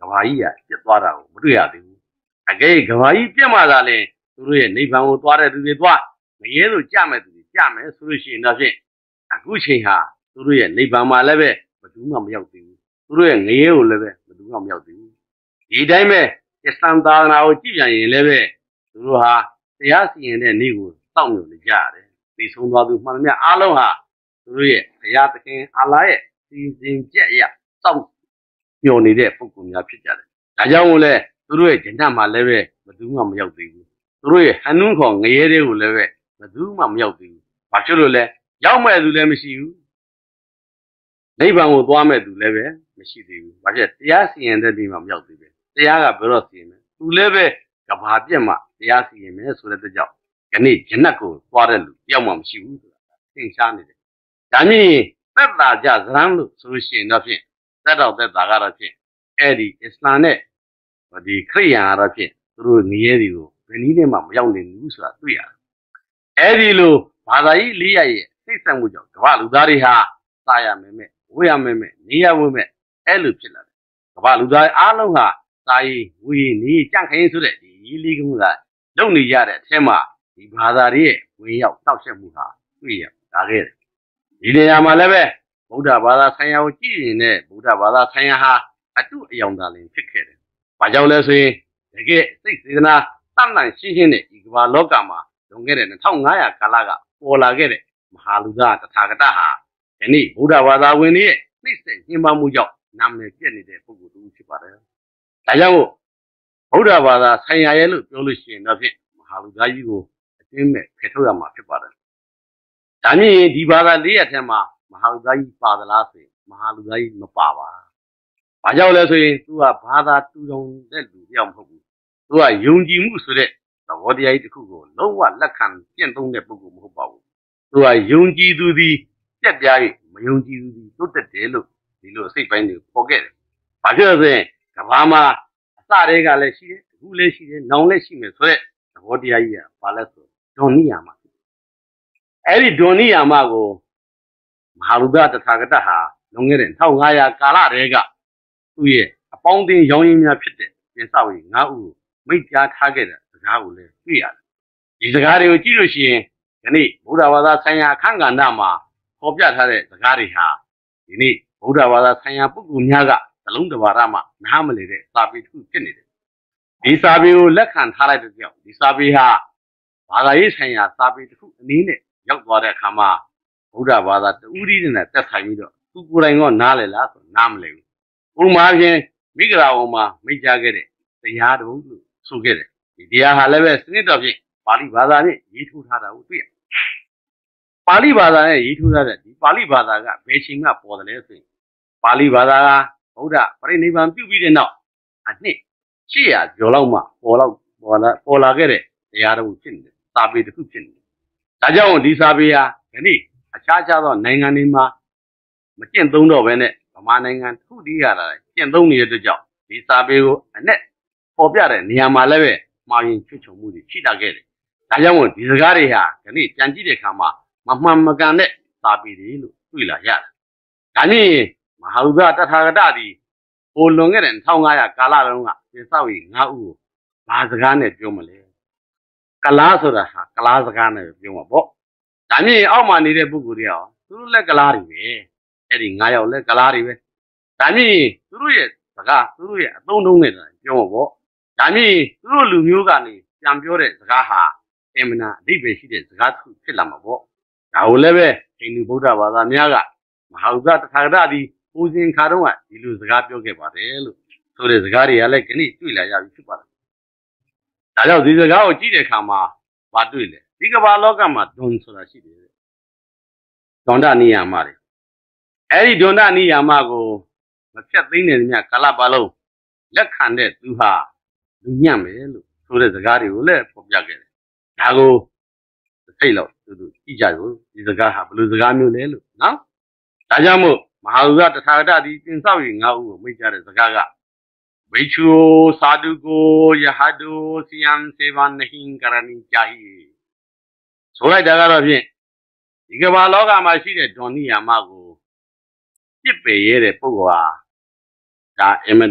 ဘာကြီးကပြတ်သွားတာကိုမတွေ့ရသေးဘူးအကယ်ကဘာကြီးပြတ်မှသာလဲသူတို့ရဲ့နိဗ္ဗာန်ကိုသွားတဲ့သူတွေသွားငရဲလို့ကြမဲ့သူတွေကြမယ်ဆိုလို့ရှိရင်တော့ဖြင့်အခုချိန်ဟာသူတို့ရဲ့နိဗ္ဗာန်မှာလည်းပဲဘယ်သူမှမရောက်သေးဘူးသူတို့ရဲ့ငရဲကိုလည်းပဲဘယ်သူမှမရောက်သေးဘူးဒီတိုင်းပဲအစ္စလာမ်သာသနာကိုကြည့်ပြန်ရင်လည်းပဲသူတို့ဟာတရားစီရင်တဲ့နေ့ကိုစောင့်မျှော်နေကြရတယ်ဒီဆုံးသွားသူမှန်သမျှအားလုံးဟာသူတို့ရဲ့ဘုရားသခင်အာလာရဲ့စီစဉ်ချက်အရစောင့်မျှော်နေတဲ့ပုဂ္ဂိုလ်များဖြစ်ကြတယ်ဒါကြောင့်မို့လဲသူတို့ရဲ့ဂျန်နတ်မှာလည်းပဲဘယ်သူမှမရောက်သေးဘူးသူတို့ရဲ့ဟန်နုခေါ်ငရဲတွေကိုလည်းပဲဘယ်သူမှမရောက်သေးဘူးဘာဖြစ်လို့လဲရောက်မဲ့သူလည်းမရှိဘူးနိဗ္ဗာန်ကိုသွားမဲ့သူလည်းပဲမရှိသေးဘူးဘာဖြစ်တရားစီရင်တဲ့ဒီမှာမရောက်သေးဘူးတရားကဘယ်တော့စီရင်မလဲသူလည်းပဲကဘာပြက်မှတရားစီရင်မယ်ဆိုတဲ့အတွက်ကြောင့်ယနေ့ဂျန်နတ်ကိုသွားတဲ့လူတယောက်မှမရှိဘူးဆိုတာသင်ရှားနေတယ်ဒါမြင်သက်သာကြဇရမ်းလို့ဆိုလို့ရှိရင်တော့ဖြင့်သက်တော်သက်သာကတော့ဖြင့်အဲ့ဒီအစ္စလာမ်နဲ့ဒီခရိယာန်ကတော့ဖြင့်သူတို့နေရဲတွေကိုဘယ်နည်းနဲ့မှမရောက်နိုင်ဘူးဆိုတာတွေ့ရတယ်အဲ့ဒီလိုဘာသာရေးလေးရရဲ့စိတ်ဆက်မှုကြောင့်ကမ္ဘာလူသားတွေဟာစာရမယ်မဲ့ဝေးရမယ်မဲ့နေရဝေးမဲ့အဲ့လိုဖြစ်လာတယ်ကမ္ဘာလူသားအားလုံးဟာစာရေးဝေးနေကြန့်ခိုင်းဆိုတဲ့ဒီရေးလေးကုန်းကလုံနေကြတဲ့အထက်မှာဒီဘာသာတွေရဲ့ဝင်ရောက်တောက်ရှက်မှုဟာတွေ့ရလာခဲ့တယ်ဒီနေရာမှာလည်းပဲဗုဒ္ဓဘာသာဆိုင်ရာကိုကြည့်ရင်လည်းဗုဒ္ဓဘာသာဆိုင်ရာဟာအတုအယောင်သာလင်ဖြစ်ခဲ့တယ်။ဘာကြောင့်လဲဆိုရင်တကယ်စိတ်စေတနာတန်တန်ရှင်းရှင်းနဲ့ဒီကမ္ဘာလောကမှာလွန်ခဲ့တဲ့2500ကာလကပေါ်လာခဲ့တဲ့မဟာလူသားတထာဂတဟာယနေ့ဗုဒ္ဓဘာသာဝင်တွေရဲ့နှိမ့်ဆက်ညှဉ်းပန်းမှုကြောင့်နာမည်ပြည့်နေတဲ့ပုဂ္ဂိုလ်တူဖြစ်ပါတယ်။ဒါကြောင့်ဗုဒ္ဓဘာသာဆိုင်ရာရဲ့လို့ပြောလို့ရှိရင်တော့ဖြင့်မဟာလူသားကြီးကိုအတင်းမဲ့ဖယ်ထုတ်ရမှာဖြစ်ပါတယ်။ဒါမြင်ဒီဘာသာ၄ရက်ထဲမှာမဟာလူသားကြီးပါသလားဆိုရင်မဟာလူသားကြီးမပါပါ။ဘာကြောင့်လဲဆိုရင်သူကဘာသာတူတုံတဲ့လူတယောက်မဟုတ်ဘူး။သူကယုံကြည်မှုဆိုတဲ့သဘောတရားကြီးတစ်ခုကိုလုံးဝလက်ခံကျင့်သုံးတဲ့ပုဂ္ဂိုလ်မဟုတ်ပါဘူး။သူကယုံကြည်သူသည်ပြက်ပြား၍မယုံကြည်သူသည်တိုးတက်တယ်လို့ဒီလိုစိတ်ပိုင်းတွေပေါ်ခဲ့တယ်။ဘာဖြစ်လို့ဆိုရင်ကဘာမှာအစတွေကလည်းရှိတယ်၊အခုလည်းရှိတယ်၊နောင်လည်းရှိမယ်ဆိုတဲ့သဘောတရားကြီးကဘာလဲဆိုဒွန်နိယာမ။အဲ့ဒီဒွန်နိယာမကိုမဟာလူသားတထာဂတဟာလွန်ခဲ့တဲ့1500ကာလတည်းကသူ့ရဲ့အပေါင်းအသင်းရောင်းရင်းများဖြစ်တဲ့ပြင်စဝေ9ဦးကိုမိတ်ကြားထားခဲ့တဲ့စကားကိုလည်းတွေ့ရတယ်။ဒီစကားတွေကိုကြည့်လို့ရှိရင်ဒီနေ့ဗုဒ္ဓဘာသာဆိုင်ရာအခမ်းကဏ္ဍမှာပေါ်ပြထားတဲ့စကားတွေဟာဒီနေ့ဗုဒ္ဓဘာသာဆိုင်ရာပုဂ္ဂိုလ်များကသလုံးတစ်ပါးမှနားမလည်တဲ့စာပေတစ်ခုဖြစ်နေတယ်။ဒီစာပေကိုလက်ခံထားလိုက်တဲ့ကြောင့်ဒီစာပေဟာဘာသာရေးဆိုင်ရာစာပေတစ်ခုအနေနဲ့ရောက်သွားတဲ့အခါမှာဗုဒ္ဓဘာသာတူးရီးနဲ့တက်ဆိုင်ပြီးတော့သူကိုယ်တိုင်ကနားလည်လားဆိုနားမလည်ဘူး။ဥပမာဖြင့်မိဂရာဝံမှာမိတ်ကြားခဲ့တဲ့တရားတော်လို့ဆိုခဲ့တယ်။ဒီတရားဟာလည်းပဲစနစ်တော်ဖြင့်ပါဠိဘာသာနဲ့ရေးထိုးထားတာကိုတွေ့ရ။ပါဠိဘာသာနဲ့ရေးထိုးထားတဲ့ဒီပါဠိဘာသာကဘယ်ချိန်မှပေါ်တယ်လဲဆိုရင်ပါဠိဘာသာကဗုဒ္ဓပရိနိဗ္ဗာန်ပြုပြီးတဲ့နောက်အနှစ်800ကျော်လောက်မှပေါ်လာခဲ့တဲ့တရားတော်ဖြစ်နေတယ်။စာပေတစ်ခုဖြစ်နေတယ်။ဒါကြောင့်ဒီစာပေဟာဒီနေ့အခြားသောနိုင်ငံတွေမှာမကျင့်သုံးတော့ဘဲနဲ့ဗမာနိုင်ငံတစ်ခုတည်းရတာကျင့်သုံးနေတဲ့အတွက်ကြောင့်ဒီစာပေကိုအနဲ့ပေါ်ပြတဲ့နေရာမှာလည်းပဲမှားယွင်းချွတ်ချုံမှုတွေရှိလာခဲ့တယ်။ဒါကြောင့်မို့ဒီစကားတွေဟာဒီနေ့ကြံကြည့်တဲ့အခါမှာမမှန်မကန်တဲ့စာပေတွေလို့တွေ့လာရတယ်။ဒါနဲ့မဟာလူသားတထာဂတသည်ဟိုလွန်ခဲ့တဲ့1500ကာလတုန်းကပြင်စဝေ9ဦးကိုဘာစကားနဲ့ပြောမလဲ။ကလားဆိုတာဟာကလားစကားနဲ့ပြောမှာပေါ့။ဒါနဲ့အောက်မှာနေတဲ့ပုဂ္ဂိုလ်တွေရောသူတို့လက်ကလားတွေပဲ။အဲ့ဒီ9ယောက်လက်ကလားတွေပဲ။ဒါနဲ့သူတို့ရဲ့စကားသူတို့ရဲ့အသုံးနဲ့ပြောမှာပေါ့။ဒါနဲ့သူတို့လူမျိုးကနေပြန်ပြောတဲ့စကားဟာအင်မနာအဓိပ္ပာယ်ရှိတဲ့စကားတစ်ခုဖြစ်လာမှာပေါ့။ဒါကိုလည်းပဲဟိန္ဒူဗုဒ္ဓဘာသာများကမဟာဥဒ္ဒတထာဂတသည်ပူဇင်ခါတော့ကဒီလိုစကားပြောခဲ့ပါတယ်လို့ဆိုတဲ့စကားတွေကလည်းခဏတွေ့လာရပြီဖြစ်ပါတယ်။ဒါကြောင့်ဒီစကားကိုကြည့်တဲ့အခါမှာမတွေ့လေဒီကမ္ဘာလောကမှာဒွန်ဆိုတာရှိတယ်။ဒွန်ဒနိယာမတွေအဲ့ဒီဒွန်ဒနိယာမကိုမဖြတ်သိမ်းတဲ့ညကာလပတ်လုံးလက်ခံတဲ့သူဟာလူညံ့မယ်လို့ဆိုတဲ့စကားတွေကိုလည်းဖော်ပြခဲ့တယ်။ဒါကိုစိတ်လောက်သူကြည့်ကြရောဒီစကားဟာဘယ်လိုစကားမျိုးလဲလို့နော်။ဒါကြောင့်မို့မဟာဥဒ္ဒတထာဂတသည်တင်ဆောက်၍9ဦးကိုမိတ်ကြတဲ့စကားကဝိချူသာဓုကိုယဟဒုစီယံစေဝနဟင်ကရဏိကြာဟိဆိုလိုက်တာကတော့ဖြင့်ဒီကမ္ဘာလောကမှာရှိတဲ့ဒွန်နိယာမကိုပြစ်ပယ်ရဲတဲ့ပုဂ္ဂိုလ်ဟာဒါအင်မတန်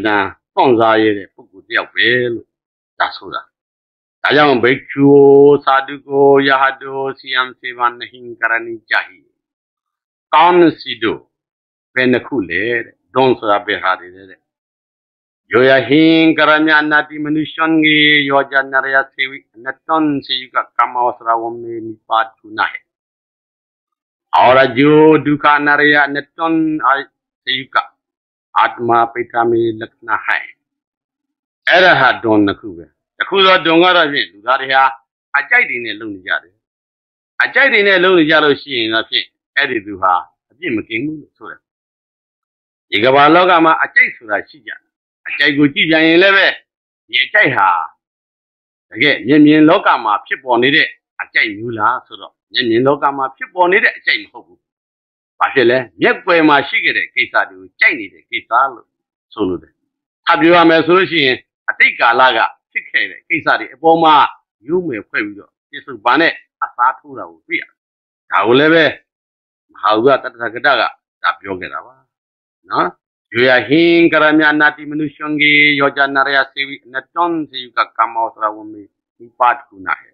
放杂业的不顾掉白了，咋说的？大家们被求萨杜个呀哈多西安西湾的hin格兰尼加希，刚西多，被那苦来的，东说被哈的的。有呀hin格兰呀那地门的乡里，有家那呀西维，那东西个干嘛说我们尼巴图那嘿。Ahora जो दुखा नरिया नेटन आयुका आत्मा पिता में लखना है ऐरा हा दोन नखुबे नखुदा दोंगारा फिर दुधारिया अचाई दिने लोग नहीं जा रहे अचाई दिने लोग नहीं जा रहे शींगा फिर ऐरी दुहा अभी मकिंग सुरे ये कबालों का मा अचाई सुरा शीजा अचाई गुची जाने लेवे ये अचाई हा लगे ये मिन लोग का मा फिर बोने दे अचाई न्यूला सुरो ये मिन लोग का मा फिर बोने दे अचाई महबूब बाकी ले ये कोई माशी के रे कैसा दियो अचाई नहीं दे कैसा लो सुनो दे अब जो हमें सुरक्षित है अति काला का ठीक है रे कैसा रे बोमा यूं में कोई भी जो ये सब बाने आसात हो रहा हो बिया काउले बे हाउगा तट सकता का तापियों के रहा ना जो या हिंग करम्या नाटी मनुष्योंगे योजा नरिया सेवी नटन से युका कामावसरा वो में निपात कुना है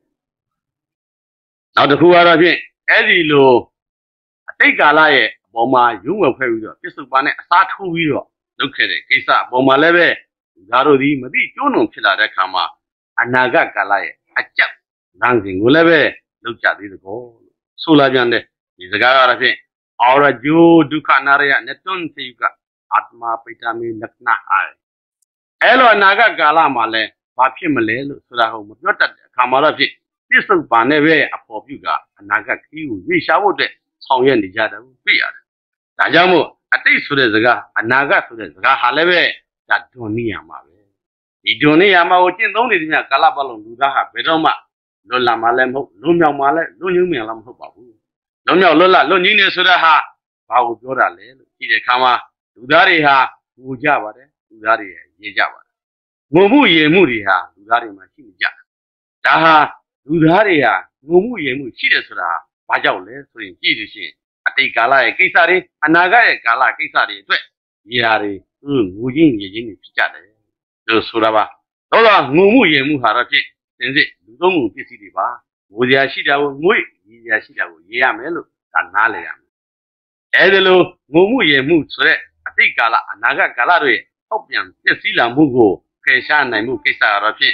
ना तो हुआ रहा भी ऐसी लो अति काला ये बोमा यूं में कोई भी जो ये सब बाने आसात हो भी जो दुख है रे कैसा बोमा ले बे गारो दी मदी क्यों नो खिला रखा मा अनागा काला ये अच्छा नांग सिंगुल ले बे लोग चाहती तो सोला जाने इस जगह आ रहे और जो दुखा नारिया नेतुन से युका आत्मा पिता में लखना है एलो अनागा काला माले बापी मले लो सुरा हो मतलब तट खामाला फिर इस सब बाने वे अपोपी का अनागा क्यों विशावो दे सांगे निजादा बिया राजामो अति सुरे जगह अनागा सुरे जगह हाले वे या दुनिया मावे ये दुनिया मा वो चिंतों नहीं दिया काला बालों दूधा हा बेरोमा लो लामाले मो लो म्याओ माले लो न्यू म्याओ लाम हो बाबू लो म्याओ लो ला लो न्यू ने सुरा हा बाबू जोरा ले इधर खामा दूधारी हा पूजा बारे दूधारी है ये जा बारे मोमू ये मुरी हा दूधारी मा ची जा दाहा दूधारी हा मोमू ये मु ची दे सुरा बाजाओ ले सुरी ची दी शी अति काला है कैसा रे अनागा है काला कैसा रे तो ये आ रे मुजिन ये जिन पिचा दे तो सुरा बा तो ला मोमू ये मु हा रे जिन से दूधों किसी दी बा मुझे ऐसी जाओ मुई ये ऐसी जाओ ये आ मेलो ना ले आ ऐसे लो मोमू ये मु सुरे अति काला अनागा काला रे अब यां किसी ला मुगो कैसा नहीं मु कैसा रखे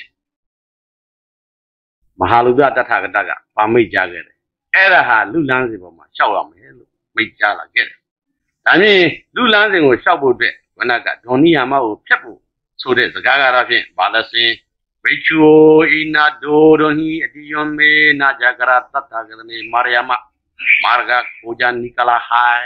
महालुदा तथा कटागा पामी जागे रे ऐरा हा लुलांग से बोमा शावा में लो मैं जाला के तामी लुलांग से वो शावो दे वना का दुनिया मा वो फेपो सुरे जगागा रखे बालसे बेचुओ इना दोरोही अतियों में ना जागरा तथा करने मारियामा मार्गा खोजा निकला है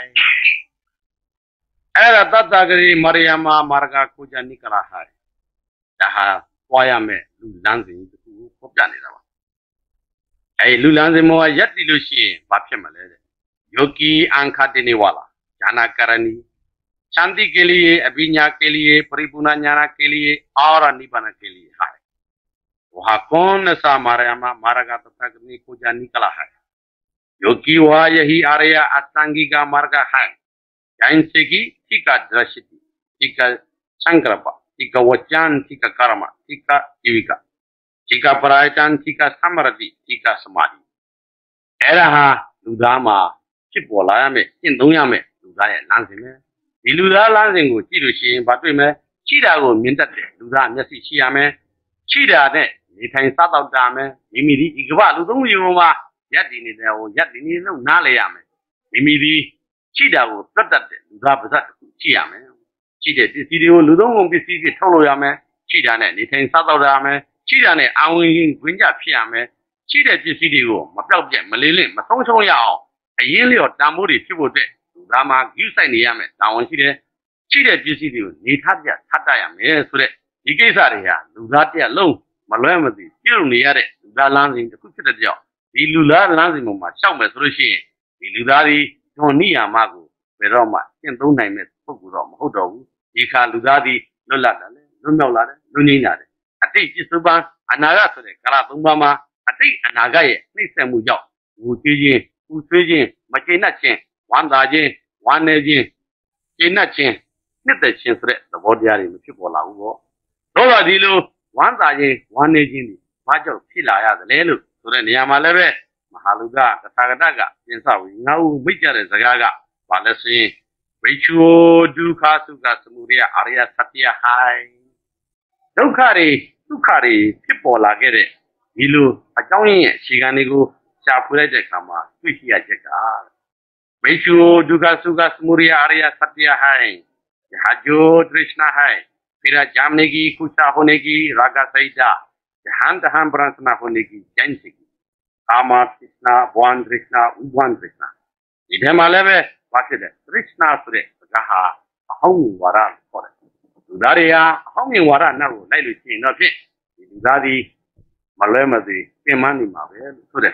ऐरा तथा करे मारियामा मार्गा खोजा निकला है जहाँ वाया में लुलांग से को जाने रहा ऐ लुलांग से मोआ यति लुशी बापे मले योगी आंखा देने वाला जाना करनी शांति के लिए अभिज्ञा के लिए परिपूर्ण ज्ञान के लिए और निबंधन के लिए है वहाँ कौन सा मारियामा मार्गा तथा करने खोजा निकला है योगी वह यही आर्य अष्टांगी का मार्ग है इनसे की ठीक दृष्टि ठीक संकल्प ठीक वचन ठीक कर्म ठीक जीविका ठीक परायचन ठीक समृद्धि ठीक समाधि ऐरा लुदामा चिप बोलाया में इन दुनिया में लुदा है लांसे में ये लुदा लांसे को चिरुशी बातों में चिरा को मिंटते लुदा नसी चिया में चिरा ने निठाई सातावता में मिमिरी इकबा लुदों युवा यदि नहीं वो यदि नहीं तो ना ले आमे मिमिरी चिरा को तटते लुदा बसत चिया में चिरे चिरे वो लुदों को किसी के थोलो या में चिरा ने निठाई सातावता में चिरा ने आउंगी गुंजा पिया में चिरे चिरे को मतलब जे मलेले मसों याओ ये लियो तामुरी चिबोते लुदा मा यूसाई नहीं या में तावन चिरे चिरे चिरे को निठाया थाटा या में सुरे इके सारे या लुदा त्या लो मलोय मती चिरू नहीं यारे लुदा लांसिंग कुछ तो जाओ ये लुला लांसिंग में शाव में सुरक्षित ये लुदारी दुनिया मागो बेरोमा इन दो नहीं में पुकुरो महूदो ये खा लुदारी लुला डाले लुम्याओ लाले लुनी नाले अति चिसुबा अनागा सुरे कला तुम्बा मा अति अनागा ये नहीं से मुझाओ उचीजे मचे न चे वांदाजे वानेजे चे न चे नित्य चे सुरे तो बहुत यारी मुझे बोला वो တော့ဒီလိုဝမ်းသာခြင်းဝမ်းနေခြင်းဒီဘာကြောင့်ဖြစ်လာရတယ်လို့ဆိုတဲ့နေရာမှာလည်းပဲမဟာလူကတထာဂတကပြင်ဆဝီငါ့ဦးမိတ်ကြတဲ့စကားကဘာလဲဆိုရင်ဝိချူဒုက္ခစုခသမုဒယအာရိယစတ္တယဟိုင်ဒုက္ခတွေဒုက္ခတွေဖြစ်ပေါ်လာခဲ့တဲ့ဒီလိုအကြောင်းရင်းရဲ့အခြေခံတွေကိုရှာဖွေလိုက်တဲ့အခါမှာတွေ့ရှိရချက်ကဝိချူဒုက္ခစုခသမုဒယအာရိယစတ္တယဟိုင်यहाँ जो तृष्णा है फिर जामने की खुशा होने की रागा सहिता जहां तहां प्रार्थना होने की जैसे की कामा तृष्णा भवान तृष्णा उभवान तृष्णा इधे माले में वाक्य है तृष्णा सुरे कहा अहं वारा कोरे दुदारिया अहं वारा ना वो नहीं लुची ना फिर दुदारी मलय मधी पेमानी मावे सुरे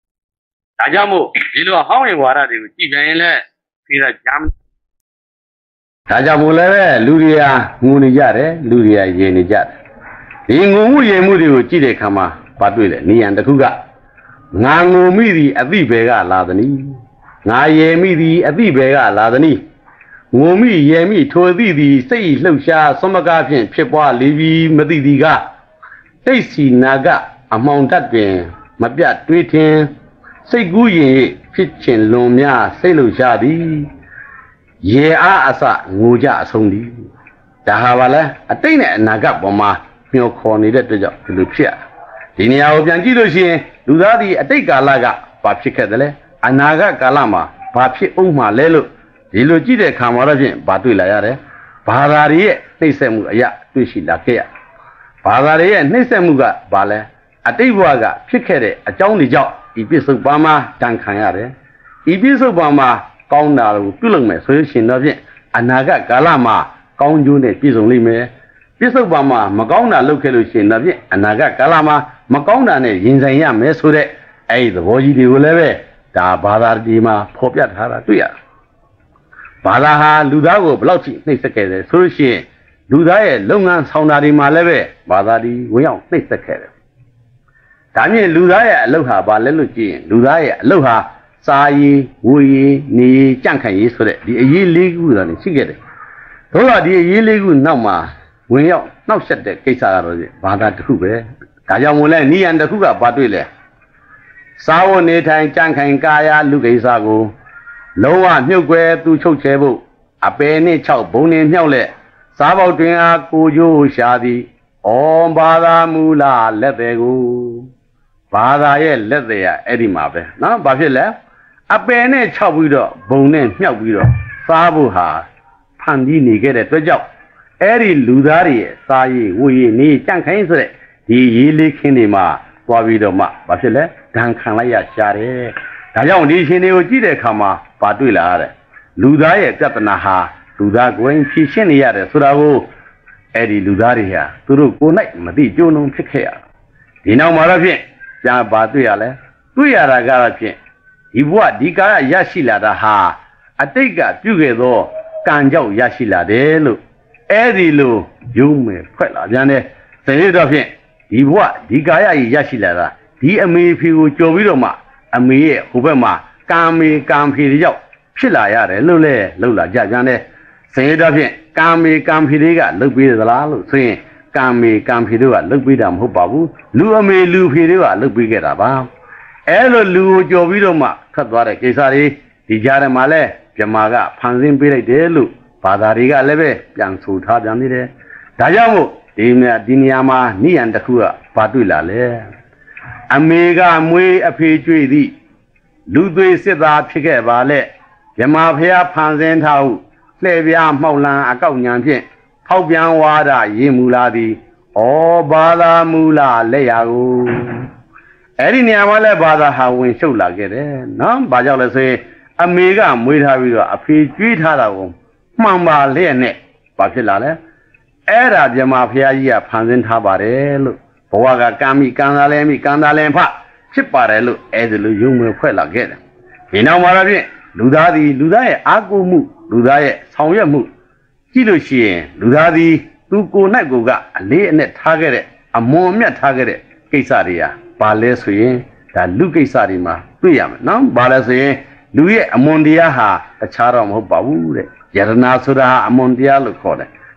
ताजामो जिलो अहं वारा देखो चीज़ें ले फिर जामဒါကြောင့်မို့လဲလူတွေကငုံနေကြတယ်လူတွေကရေနေကြတယ်ဒီငုံမှုရေမှုတွေကိုကြည့်တဲ့အခါမှာဘာတွေ့လဲနေရန်တစ်ခုကငါငုံမိသည်အသိဘယ်ကလာသနည်းငါရေမိသည်အသိဘယ်ကလာသနည်းငုံမိရေမိထိုသိသည်စိတ်လှုပ်ရှားသွမကားဖြင့်ဖြစ်ပွားလေပြီးမသိသည်ကတိတ်စီနာကအမောင်တတ်တွင်မပြတ်တွေးထင်စိတ်ကူးရင်ဖြစ်ချင်လွန်များစိတ်လှုပ်ရှားသည်ရေအားအစငိုကြအဆုံးဒီဒါဟာပါလဲအတိတ်နဲ့အနာဂတ်ပေါ်မှာမျောခေါ်နေတဲ့အတွက်ကြောင့်ဒီလိုဖြစ်ရဒီနေရာကိုပြန်ကြည့်လို့ရှိရင်လူသားဒီအတိတ်ကာလကဘာဖြစ်ခဲ့တယ်လဲအနာဂတ်ကာလမှာဘာဖြစ်အောင်မှလဲလို့ဒီလိုကြည့်တဲ့အခါမှာတော့ဖြင့်ဘာတွေ့လာရတယ်ဘာသာတွေရဲ့နှိမ့်ဆက်မှုအရာတွေ့ရှိလာခဲ့ရဘာသာတွေရဲ့နှိမ့်ဆက်မှုကဘာလဲအတိတ်ဘဝကဖြစ်ခဲ့တဲ့အကြောင်းတွေကြောင့်ဒီပြစ္ဆုတ်ပါမှာတန်ခံရတယ်ဒီပြစ္ဆုတ်ပါမှာကောင်းတာကိုပြုလုပ်မယ်ဆိုရင်တော့ဖြင့်အနာဂတ်ကာလမှာကောင်းကျိုးနဲ့ပြည့်စုံလိမ့်မယ်ပြစ္ဆုတ်ပါမှာမကောင်းတာလုပ်ခဲ့လို့ရှိရင်တော့ဖြင့်အနာဂတ်ကာလမှာမကောင်းတာနဲ့ရင်ဆိုင်ရမယ်ဆိုတဲ့အဲဒီသဘောကြီးတွေကိုလည်းပဲဒါဘာသာဒီမှာဖော်ပြထားတာတွေ့ရဘာသာဟာလူသားကိုဘယ်လောက်ထိနှိပ်စက်ခဲ့တယ်ဆိုလို့ရှိရင်လူသားရဲ့လုပ်ငန်းဆောင်တာတွေမှာလည်းပဲဘာသာဒီဝင်ရောက်နှိပ်စက်ခဲ့တယ်ဒါမြင်လူသားရဲ့အလုပ်ဟာဘာလဲလို့ကြည့်ရင်လူသားရဲ့အလုပ်ဟာစာရေးဝေရေးနေရေးကြန့်ခိုင်ရေးဆိုတဲ့ဒီအရေးလေးခုသာနေရှိခဲ့တယ်။တို့ကဒီအရေးလေးခုနောက်မှာဝင်ရောက်နှောက်ယှက်တဲ့ကိစ္စကတော့ဘာသာတစ်ခုပဲ။ဒါကြောင့်မို့လဲနိယံတစ်ခုကဘာတွေ့လဲ။စာဝတ်နေထိုင်ကြန့်ခိုင်ကာယလူကိစ္စကိုလုံးဝမြုပ်ွယ်သူချုပ်ချဲဖို့အပယ်နဲ့6ဘုံနဲ့မြောက်လက်စားပေါက်တွင်အားကိုကျိုးရှာသည်။ဩဘာသာမူလလက်သေးကိုဘာသာရဲ့လက်သေးရအဲ့ဒီမှာပဲနော်။ဘာဖြစ်လဲအပယ်နဲ့6ပြီးတော့ဘုံနဲ့မြောက်ပြီးတော့စားဖို့ဟာဖန်ပြီးနေခဲ့တဲ့အတွက်ကြောင့်အဲ့ဒီလူသားတွေရဲ့စားရည်ဝေရည်နေကြန့်ခိုင်းဆိုတဲ့ဒီရေးလေးခင်းတွေမှာသွားပြီးတော့မှဘာဖြစ်လဲဒဏ်ခံလိုက်ရရှာတယ်ဒါကြောင့်ဒီရှင်တွေကိုကြည့်တဲ့အခါမှာဘာတွေ့လာရတဲ့လူသားရဲ့ပြဿနာဟာလူသားကိုယ်ဖြေရှင်းနေရတယ်ဆိုတာကိုအဲ့ဒီလူသားတွေဟာသူတို့ကိုယ်၌မသိကြုံလုံးဖြစ်ခဲ့ရဒီနောက်မှာတော့ဖြင့်ကြာဘာတွေ့ရလဲတွေ့ရတာကတော့ဖြင့်ဒီဘဝဒီကာရရရှိလာတာဟာအတိတ်ကပြုခဲ့သောကံကြောင့်ရရှိလာတယ်လို့အဲ့ဒီလိုယုံမယ်ဖွဲ့လာပြန်တယ်ဒါရတော့ဖြင့်ဒီဘဝဒီကာရရရှိလာတာဒီအမေဖေကိုကြော်ပြီးတော့မှအမေရဲ့ဟိုဘက်မှာကံမေကံဖေတွေကြောင့်ဖြစ်လာရတယ်လို့လဲလှုပ်လာကြပြန်တယ်ဒါရတော့ဖြင့်ကံမေကံဖေတွေကလှုပ်ပေးသလားလို့ဆိုရင်ကံမေကံဖေတွေကလှုပ်ပေးတာမဟုတ်ပါဘူးလူအမေလူဖေတွေကလှုပ်ပေးခဲ့တာပါအဲ့လိုလူကိုကြော်ပြီးတော့မှခတ်သွားတဲ့ကိစ္စတွေဒီကြားထဲမှာလဲပြမာကဖန်ဆင်းပေးလိုက်တယ်လို့ဘာသာတွေကလည်းပဲပြန်ဆိုထားပြန်နေတယ်ဒါကြောင့်မို့ဒီနေရာမှာနိယံတစ်ခုကဘာတွေ့လာလဲအမေကမွေးအဖေကျွေးသည့်လူသွေးစစ်သားဖြစ်ခဲ့ပါလေမြမဖျားဖန်ဆင်းထားဟုလှည့်ပြားမှောက်လန်းအကောက်ညံဖြင့်ဖောက်ပြန်ဝါဒရေးမူလာသည်ဩဘာသာမူလာလက်ရာကိုအဲ့ဒီနေရာမှာလဲဘာသာဟာဝင်ရှုပ်လာခဲ့တယ်နော်ဘာကြောင့်လဲဆိုရင်အမေကမွေးထားပြီးတော့အဖေကျွေးထားတာကိုမှန်ပါလျက်နဲ့ဘာဖြစ်လာလဲအဲ့ဒါမြမဖျားကြီးကဖန်ဆင်းထားပါတယ်လို့ဘဝကကံမိကံသာလဲမိကံသာလဲဖဖြစ်ပါတယ်လို့အဲ့ဒီလိုယုံမဲ့ဖွဲ့လာခဲ့တယ်ဒီနောက်မှာတော့ဖြင့်လူသားသည်လူသားရဲ့အာကိုမှုလူသားရဲ့ဆောင်ရွက်မှုကြည့်လို့ရှိရင်လူသားသည်သူကိုယ်၌ကိုယ်ကအလေးအနက်ထားခဲ့တဲ့အမွန်အမြတ်ထားခဲ့တဲ့ကိစ္စတွေဟာဘာလဲဆိုရင်ဒါလူကိစ္စတွေမှာတွေ့ရမယ်နော်ဘာလဲဆိုရင်လူရဲ့အမွန်တရားဟာတခြားတော့မဟုတ်ပါဘူးတဲ့ယရနာဆိုတာဟာအမွန်တရားလို့ခေါ်တယ်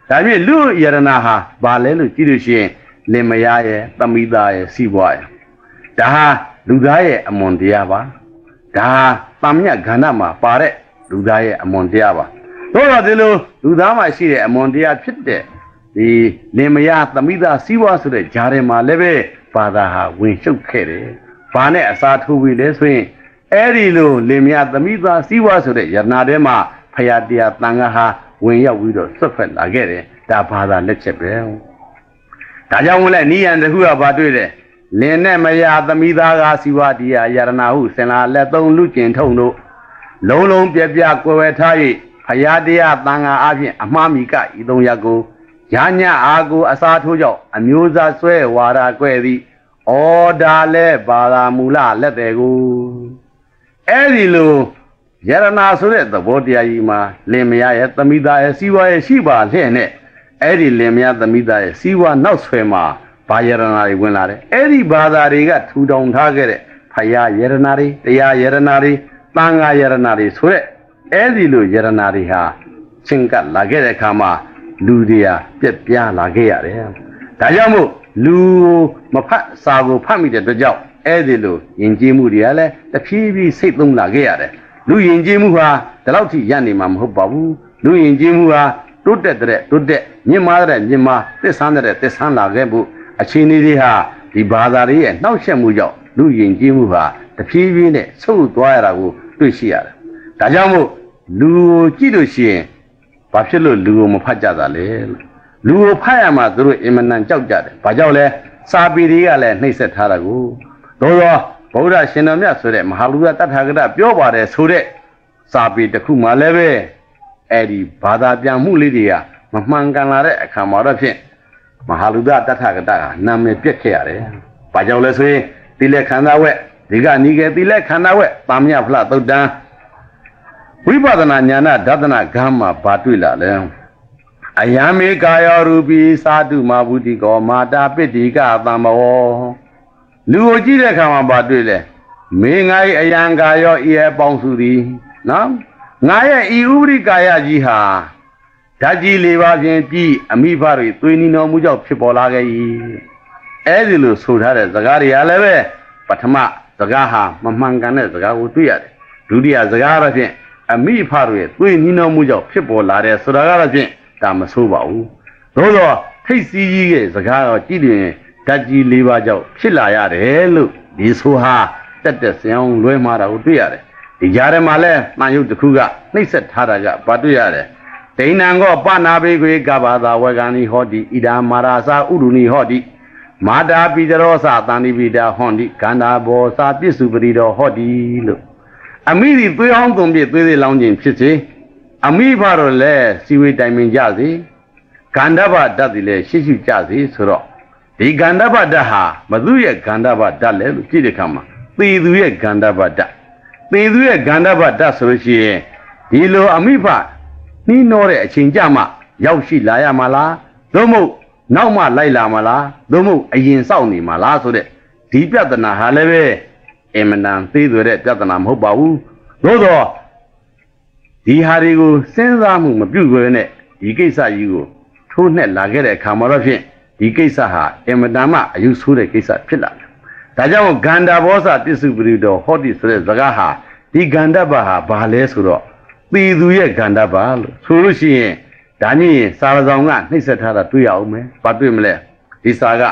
ဒါပြင်လူယရနာဟာဘာလဲလို့ကြည့်လို့ရှိရင်လင်မယားရဲ့သမိသားရဲ့စီးပွားရဲ့ဒါဟာလူသားရဲ့အမွန်တရားပါဒါဟာတမညကဏ္ဍမှာပါတဲ့လူသားရဲ့အမွန်တရားပါတို့တော့ဒီလိုလူသားမှာရှိတဲ့အမွန်တရားဖြစ်တဲ့ဒီလင်မယားသမိသားစီးပွားဆိုတဲ့ဂျားထဲမှာလည်းပဲဘာသာဟာဝင်ရှုပ်ခဲ့တယ်ဘာနဲ့အစားထိုးပြီးလဲဆိုရင်အဲ့ဒီလိုလင်မယားသမိသားစီးပွားဆိုတဲ့ယရနာထဲမှာဖယားတရားတန်ခါဟာဝင်ရောက်ပြီးတော့ဆွတ်ဖက်လာခဲ့တယ်ဒါဘာသာလက်ချက်ပဲဒါကြောင့်မို့လဲနိယံတခုကဘာတွေ့တယ်လင်နဲ့မယားသမိသားကစီဝါတရားယရနာဟုစင်လာလက်သုံးလူကျင်ထုံတို့လုံးလုံးပြပြကွယ်ဝဲထား၍ဖယားတရားတန်ခါအပြင်အမှားမိကဤသုံးရပ်ကိုညာညအာကိုအစားထိုးကြောင့်အမျိုးသားဆွဲဝါရာကွဲ့သည်ဩဒါလဲဘာသာမူလလက်တယ်ကိုအဲ့ဒီလိုယရနာဆိုတဲ့သဘောတရားကြီးမှာလင်မယားရဲ့သမိသားရဲ့စီဝါရဲ့ရှိပါလျက်နဲ့အဲ့ဒီလင်မယားသမိသားရဲ့စီဝါနောက်ဆွဲမှာဘာယရနာတွေဝင်လာတယ်အဲ့ဒီဘာသာတွေကထူထောင်ထားခဲ့တဲ့ဖယားယရနာတွေတရားယရနာတွေသံဃာယရနာတွေဆိုတဲ့အဲ့ဒီလိုယရနာတွေဟာချင်းကပ်လာခဲ့တဲ့အခါမှာလူတွေကပြက်ပြားလာခဲ့ရတယ်ဒါကြောင့်မို့လူမဖတ်စာကိုဖတ်မိတဲ့အတွက်ကြောင့်အဲ့ဒီလိုယဉ်ကျေးမှုတွေကလည်းတဖြည်းဖြည်းစိတ်သုံးလာခဲ့ရတယ်လူယဉ်ကျေးမှုဟာဒီလောက်ထိရနေမှာမဟုတ်ပါဘူးလူယဉ်ကျေးမှုဟာတိုးတက်တဲ့တိုးတက်မြင့်မားတဲ့မြင့်မားသစ္ဆန်းတဲ့သစ္ဆန်းလာခဲ့ဖို့အခြေအနေတွေဟာဒီဘာသာတွေရဲ့နှောက်ယှက်မှုကြောင့်လူယဉ်ကျေးမှုဟာတဖြည်းဖြည်းနဲ့ဆုတ်သွားရတာကိုတွေ့ရှိရတယ်ဒါကြောင့်မို့လူကိုကြည့်လို့ရှိရင်ဘာဖြစ်လို့လူကိုမဖတ်ကြတာလဲလူကိုဖတ်ရမှာသူတို့အင်မတန်ကြောက်ကြတယ်ဘာကြောင့်လဲစာပေတွေကလည်းနှိပ်စက်ထားတာကိုသို့သောဗုဒ္ဓရှင်တော်မြတ်ဆိုတဲ့မဟာလူကတထာဂတပြောပါတယ်ဆိုတဲ့စာပေတစ်ခုမှလည်းပဲအဲ့ဒီဘာသာပြန်မှုလေးတွေကမမှန်ကန်လာတဲ့အခါမှာတော့ဖြင့်မဟာလူကတထာဂတကနာမည်ပြက်ခဲ့ရတယ်ဘာကြောင့်လဲဆိုရင်သီလခန္ဓာဝက်ဒီကနီးကသီလခန္ဓာဝက်တာမညဖလားသုတ်တံဝိပဿနာဉာဏဒသနာဂမ်းမှာဘာတွေ့လာလဲအယံမေကာယောရူပိသာတုမာဘုတိကောမာတာပိတိကသံမောလူကိုကြည့်တဲ့အခါမှာဘာတွေ့လဲမေငါ၏အယံကာယောဤအပေါင်းစုသည်နော်ငါရဲ့ဤဥပရိကာယကြီးဟာဓာတ်ကြီး၄ပါးဖြင့်ပြီးအမိဖတွေသွေးနီတော်မှုကြောင့်ဖြစ်ပေါ်လာခဲ့၏အဲ့ဒီလိုဆိုထားတဲ့စကားတွေကလည်းပဲပထမစကားဟာမမှန်ကန်တဲ့စကားကိုတွေ့ရတယ်ဒုတိယစကားတော့ဖြင့်အမိဖတွေသွေးနီတော်မှုကြောင့်ဖြစ်ပေါ်လာတယ်ဆိုတာကတော့ဖြင့်ဒါမဆိုးပါဘူးသို့သောထိတ်စီးကြီးရဲ့စကားတော့ကြည့်ရင်ဓာတ်ကြီး၄ပါးကြောင့်ဖြစ်လာရတယ်လို့ဒီဆိုဟာတက်တက်စင်အောင်လွဲမှားတာကိုတွေ့ရတယ်ဒီကြားထဲမှာလဲမှန်ရုပ်တစ်ခုကနှိပ်စက်ထားတာကဘာတွေ့ရတယ်ဒိဏံကောပနာဘေကွေကဘာသာဝဂာနိဟောတိဣဒာမာရာစာဥဒုနိဟောတိမာတာပိတရောစာတန်တိပိတာဟောတိကန္တာဘောစာပစ္စုပရိတော်ဟောတိလို့အမိဒီသွေးအောင်သွန်ပြည့်သွေးသေးလောင်းခြင်းဖြစ်စေအမိဘတော့လဲစီဝေတိုင်ပင်ကြစေကန္တဗဓာတ်တွေလဲရှိရှိကြစေဆိုတော့ဒီကန္တဗဓာတ်ဟာဘသူရဲ့ကန္တဗဓာတ်လဲလို့ကြည့်တဲ့အခါမှာသေသူရဲ့ကန္တဗဓာတ်သေသူရဲ့ကန္တဗဓာတ်ဆိုလို့ရှိရင်ဒီလိုအမိဘနှီးနှောတဲ့အချိန်ကြမှာရောက်ရှိလာရမှာလားသို့မဟုတ်နောက်မှလိုက်လာမှာလားသို့မဟုတ်အရင်စောင့်နေမှာလားဆိုတဲ့ဒီပြဿနာဟာလည်းပဲအင်မတန်သေးသွယ်တဲ့ပြဿနာမဟုတ်ပါဘူးသို့တော့ဒီဟာတွေကိုစဉ်းစားမှုမပြုတ်ခွဲနဲ့ဒီကိစ္စကြီးကိုထိုးနှက်လာခဲ့တဲ့အခါမှာတော့ဖြင့်ဒီကိစ္စဟာအင်မတန်မှအယူဆိုးတဲ့ကိစ္စဖြစ်လာတယ်ဒါကြောင့်ဂန္ဓာဘောဇပစ္စုပရိတော်ဟောတိဆိုတဲ့စကားဟာဒီဂန္ဓဘဟာဘာလဲဆိုတော့သေသူရဲ့ဂန္ဓဘလို့ဆိုလို့ရှိရင်ဒါနည်းစာရဆောင်ကနှိပ်စက်ထားတာတွေ့ရအောင်မယ်ဘာတွေ့မလဲဒီစာက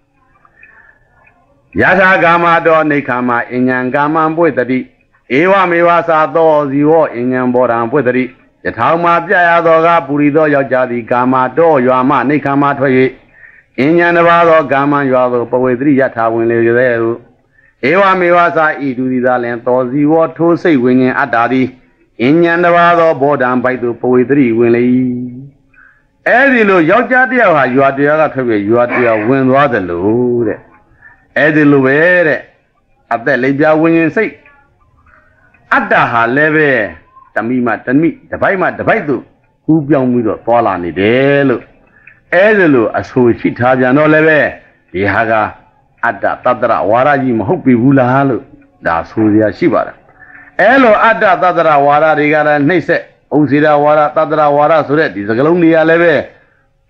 ယထာကာမတော်နေခာမအဉ္ဉံကာမံပွေတတိဧဝမေဝသာသောဇီဝအဉ္ဉံဘောဓံပွေတတိယထာမှာပြရသောကပုရိသောယောက်ျားသည်ကာမတော်ရွာမနေခာမထွက်၍အဉ္ဉံတစ်ပါးသောကာမံရွာသောပဝေတရိယထာဝင်လေရဲ့ဟုဧဝမေဝသာဤသူသည်သာလင်သောဇီဝထိုးစိတ်ဝိညာဉ်အတ္တာသည်အဉ္ဉံတစ်ပါးသောဘောဓံပိုက်သို့ပဝေတရိဝင်လေ၏အဲ့ဒီလိုယောက်ျားတစ်ယောက်ဟာရွာတရားကထွက်ပြီးရွာတရားဝင်သွားတယ်လို့တဲ့အဲ့ဒီလိုပဲတဲ့အသက်လိပ်ပြဝိညာဉ်စိတ်အတ္တဟာလည်းပဲတမိမှတမိတပိုက်မှတပိုက်သို့ကူးပြောင်းပြီးတော့သွားလာနေတယ်လို့အဲ့ဒီလိုအဆိုရှိထားပြန်တော့လည်းပဲဒီဟာကအတ္တတတ္တရဝါရကြီးမဟုတ်ပြီဘူးလားလို့ဒါဆိုရရှိပါတယ်အဲ့လိုအတ္တတတ္တရဝါရတွေကလည်းနှိမ့်ဆက်ဥစေရဝါရတတ္တရဝါရဆိုတဲ့ဒီစကလုံးတွေကလည်းပဲ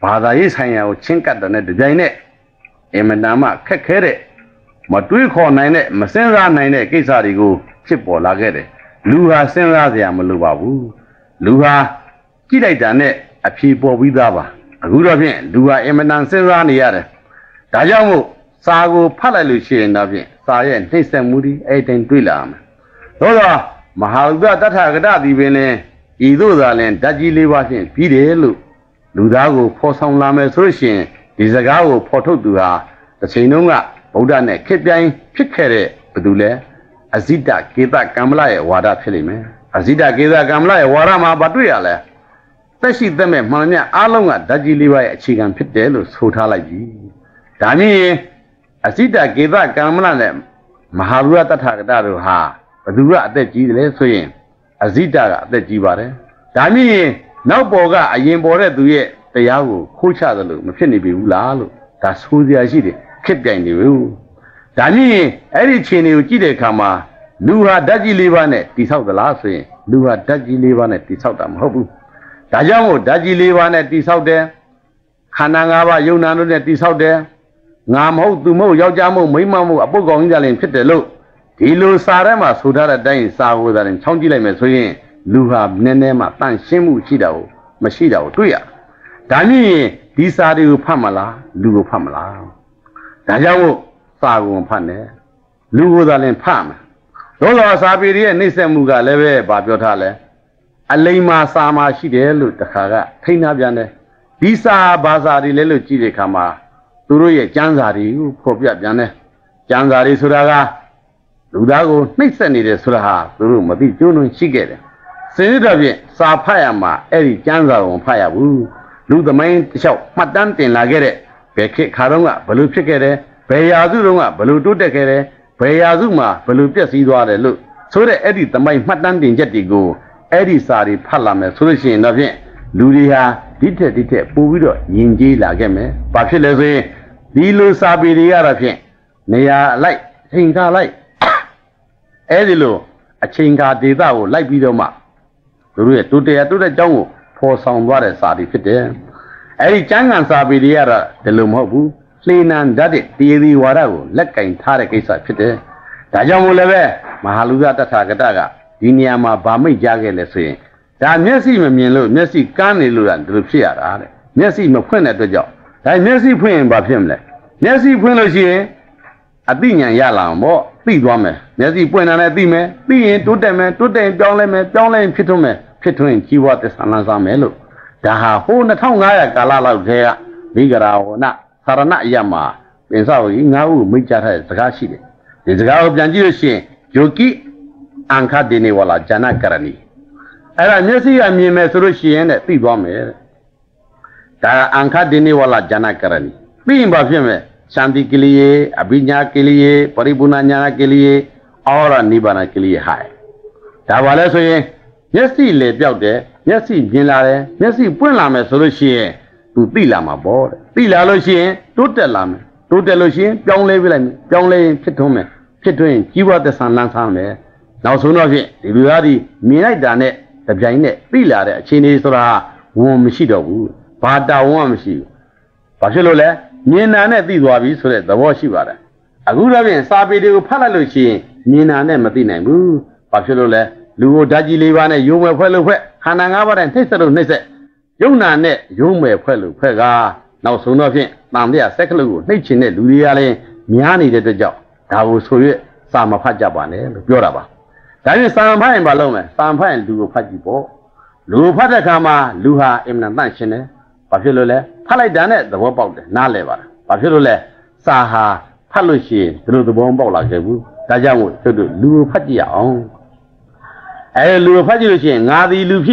ဘာသာရေးဆိုင်ရာကိုချင်းကပ်တဲ့ဒီဇိုင်းနဲ့အင်မတန်မှခက်ခဲတဲ့မတွေးခေါ်နိုင်တဲ့မစင်စားနိုင်တဲ့ကိစ္စတွေကိုဖြစ်ပေါ်လာခဲ့တယ်လူဟာစဉ်းစားစရာမလိုပါဘူးလူဟာကြည့်လိုက်တာနဲ့အဖြေပေါ်ပြီးသားပါအခုတော့ဖြင့်လူဟာအင်မတန်စဉ်းစားနေရတယ်ဒါကြောင့်မို့စာကိုဖတ်လိုက်လို့ရှိရင်တော့ဖြင့်စာရဲ့နှိမ့်ဆက်မှုတွေအဲ့တိုင်းတွေ့လာမယ်သို့သောမဟာဥဒ္ဒတထကတသည်ပင်လည်းဤသို့သာလျှင်ဓာတ်ကြီး၄ပါးဖြင့်ပြီးတယ်လို့လူသားကိုဖော်ဆောင်လာမယ်ဆိုလို့ရှိရင်ဒီစကားကိုဖော်ထုတ်သူဟာတစ်ချိန်လုံးကဗုဒ္ဓနဲ့ခေပြိုင်ဖြစ်ခဲ့တဲ့ဘယ်သူလဲအဇိတကေတကမ္မလရဲ့ဝါဒဖြစ်လိမ့်မယ်အဇိတကေတကမ္မလရဲ့ဝါဒမှာဘာတွေ့ရလဲသက်ရှိသက်မဲ့မှန်မြတ်အားလုံးကဓာတ်ကြီး၄ပါးရဲ့အခြေခံဖြစ်တယ်လို့ဆိုထားလိုက်ပြီဒါမြင်အဇိတကေတကမ္မလနဲ့မဟာဗုဒ္ဓတထကတတို့ဟာဘယ်သူကအသက်ကြီးတယ်လဲဆိုရင်အဇိတကအသက်ကြီးပါတယ်ဒါမြင်နောက်ပေါ်ကအရင်ပေါ်တဲ့သူရဲ့တရားကိုခိုးချတယ်လို့မဖြစ်နေပြီဘူးလားလို့ဒါဆိုစရာရှိတယ်ခက်ပြိုင်နေဘူးဒါမြင်အဲ့ဒီခြေနေကိုကြည့်တဲ့အခါမှာလူဟာဓာတ်ကြီး၄ပါးနဲ့တိဆောက်သလားဆိုရင်လူဟာဓာတ်ကြီး၄ပါးနဲ့တိဆောက်တာမဟုတ်ဘူးဒါကြောင့်မို့ဓာတ်ကြီး၄ပါးနဲ့တိဆောက်တယ်ခန္ဓာ၅ပါးယုံနာတို့နဲ့တိဆောက်တယ်ငါမဟုတ်သူမဟုတ်ယောက်ျားမဟုတ်မိန်းမမဟုတ်အပုတ်ကောင်ကြီးကြလည်းဖြစ်တယ်လို့ဒီလိုစာထဲမှာဆိုထားတဲ့အတိုင်းစာကိုသာရင်ချောင်းကြည့်လိုက်မယ်ဆိုရင်လူဟာနည်းနည်းမှတန့်ရှင်းမှုရှိတာကိုမရှိတာကိုတွေ့ရဒါမြင်ဒီစာတွေကိုဖတ်မလားလူကိုဖတ်မလားဒါကြောင့်မို့စာကိုဖတ်နေလူကိုသာလည်းဖတ်မယ်သောတော်စာပေရဲ့နှိမ့်ဆက်မှုကလည်းပဲဗာပြောထားလဲအလိမ္မာစာမှာရှိတယ်လို့တခါကထိန်းထားပြန်တယ်ဒီစာဘာသာတွေလဲလို့ကြည့်တဲ့အခါမှာသူတို့ရဲ့ကျမ်းစာတွေကိုဖော်ပြပြန်တယ်ကျမ်းစာတွေဆိုတာကလူသားကိုနှိမ့်ဆက်နေတယ်ဆိုတာဟာသူတို့မသိကျိုးနှွန်းရှိခဲ့တယ်စင်တော့ဖြင့်စာဖတ်ရမှာအဲ့ဒီကျမ်းစာကိုဖတ်ရဘူးလူသမိုင်းတစ်လျှောက်မှတ်တမ်းတင်လာခဲ့တဲ့ဘယ်ခေတ်ခါတော့ကဘလို့ဖြစ်ခဲ့တယ်ဘယ်ရာစုတုန်းကဘလို့တိုးတက်ခဲ့တယ်ဘယ်ရာစုမှာဘလို့ပျက်စီးသွားတယ်လို့ဆိုတဲ့အဲ့ဒီသမိုင်းမှတ်တမ်းတင်ချက်တွေကိုအဲ့ဒီစာတွေဖတ်လာမယ်ဆိုလို့ရှိရင်တော့ဖြင့်လူတွေဟာဒီထက်ပို့ပြီးတော့ယဉ်ကျေးလာခဲ့မယ်။ဘာဖြစ်လဲဆိုရင်ဒီလိုစာပေတွေကတော့ဖြင့်နေရာလိုက်အချိန်ကားလိုက်အဲ့ဒီလိုအချိန်ကားဒေသကိုလိုက်ပြီးတော့မှသူတို့ရဲ့တိုးတက်ကြောင်းကိုဖော်ဆောင်သွားတဲ့စာတွေဖြစ်တယ်။အဲ့ဒီကျမ်းဂန်စာပေတွေကတော့ဒီလိုမဟုတ်ဘူး။လှေနံဓာတ်တဲ့တရားဒီဝါဒကိုလက်ကင်ထားတဲ့ကိစ္စဖြစ်တယ်။ဒါကြောင့်မို့လည်းပဲမဟာလူကတထာဂတကဒီနေရာမှာဗာမိတ်ကြားခဲ့လဲဆိုရင်ဒါမျက်စိမမြင်လို့မျက်စိကန်းနေလို့ဒါလိုဖြစ်ရတာတဲ့မျက်စိမဖွင့်တဲ့အတွက်ကြောင့်ဒါမျက်စိဖွင့်ရင်ဘာဖြစ်မလဲမျက်စိဖွင့်လို့ရှိရင်အသိဉာဏ်ရလာမှာပေါ့သိသွားမယ်မျက်စိပွင့်တာနဲ့သိမယ်သိရင်တိုးတက်မယ်တိုးတက်ရင်ပြောင်းလဲမယ်ပြောင်းလဲရင်ဖြစ်ထွန်းမယ်ဖြစ်ထွန်းရင်ကြီးပွားသစ္စာလန်းစားမယ်လို့ဒါဟာဟို2500ကာလလောက်တည်းကမိဂရာဝနသာရဏအယမှာပင်စဝကြီး9ခုမိတ်ကြထားတဲ့စကားရှိတယ်ဒီစကားကိုပြန်ကြည့်လို့ရှိရင်ယောဂိအင်္ခဒေနေဝလာဂျနကရဏီအဲ့ဒါမျက်စိကမြင်မယ်ဆိုလို့ရှိရင်တဲ့သိသွားမယ်တဲ့ဒါအင်္ခဒေနေဝလာဂျနကရဏီပြီးရင်ဘာဖြစ်မလဲशांति के लिए अभिज्ञा के लिए परिपूर्ण ज्ञान के लिए और निबान के लिए है ဒါပါလဲဆိုရင်မျက်စိလေပြောက်တယ်မျက်စိမြင်လာတယ်မျက်စိပွင့်လာမယ်ဆိုလို့ရှိရင်သူသိလာမှာပေါ့တဲ့သိလာလို့ရှိရင်တိုးတက်လာမယ်တိုးတက်လို့ရှိရင်ပြောင်းလဲပြလိုက်မယ်ပြောင်းလဲရင်ဖြစ်ထွန်းမယ်ဖြစ်ထွန်းရင်ကြီးပွားသက်ဆန်လန်းဆန်းမယ်နောက်ဆုံးတော့ဖြင့်ဒီလူသားဒီမြင်လိုက်တာနဲ့တပြိုင်နဲ့သိလာတဲ့အခြေအနေဆိုတာဝန်မရှိတော့ဘူးဘာတာဝန်မှမရှိဘူးဘာဖြစ်လို့လဲမြင်နာနဲ့သိသွားပြီဆိုတဲ့သဘောရှိပါတယ်အခုတော့ပြင်စာပေတွေကိုဖတ်လိုက်လို့ရှိရင်မြင်နာနဲ့မသိနိုင်ဘူးဘာဖြစ်လို့လဲလူကိုဓာတ်ကြီး၄ပါးနဲ့ယုံမဲ့ဖွဲ့လို့ဖွဲ့ခန္ဓာ၅ပါးနဲ့နှိမ့်ဆက်လို့နှိမ့်ဆက်ယုံနာနဲ့ယုံမဲ့ဖွဲ့လို့ဖွဲ့ကနောက်ဆုံးတော့ဖြင့်တန်တရားဆက်ကလေးကိုနှိမ့်ချင်တဲ့လူတွေကလည်းများနေတဲ့အတွက်ကြောင့်ဒါကိုဆိုရွစာမဖတ်ကြပါနဲ့လို့ပြောတာပါဒါပြင်စာဖတ်ရင်ဘာလုပ်မလဲစာဖတ်ရင်လူကိုဖတ်ကြည့်ပေါ့လူဖတ်တဲ့အခါမှာလူဟာအင်မတန်တန့်ရှင်းတယ်ဘာဖြစ်လို့လဲဖတ်လိုက်တာနဲ့သဘောပေါက်တယ်နားလည်ပါလားဘာဖြစ်လို့လဲစာဟာဖတ်လို့ရှိရင်ဒီလိုသဘောပေါက်လာခဲ့ဘူးဒါကြောင့်မို့တို့လူကိုဖတ်ကြည့်ရအောင်အဲလူကိုဖတ်ကြည့်လို့ရှိရင်ငါသည်လူ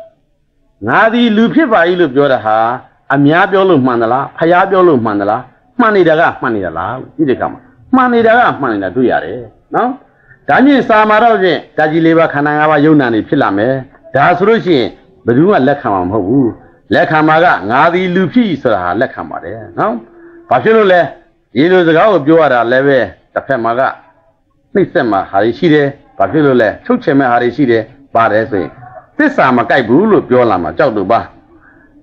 ဖြစ်ပါ၏လို့ပြောတာဟာအများပြောလို့မှန်သလားဖျားပြောလို့မှန်သလားမှန်နေတာကမှန်နေတာလားဒီတခါမှာမှန်နေတာကမှန်နေတာတွေ့ရတယ်နော်ဒါမြင့်စာမှာတော့ဖြင့်ဓာတ်ကြီး၄ပါးခန္ဓာ၅ပါးယုံနာနေဖြစ်လာမယ်ဒါဆိုလို့ရှိရင်ဘယ်သူမှလက်ခံမှာမဟုတ်ဘူးလက်ခံမှာကငါသည်လူဖြစ်ဆိုတာဟာလက်ခံပါတယ်နော်ဘာဖြစ်လို့လဲဒီလိုစကားကိုပြောရတာလည်းပဲတစ်ဖက်မှာကနှိမ့်ဆက်မှာဟာရှိတယ်ဘာဖြစ်လို့လဲချုပ်ချယ်မဲ့ဟာရှိတယ်ပါတယ်ဆိုရင်သစ္စာမကြိုက်ဘူးလို့ပြောလာမှာကြောက်လို့ပါ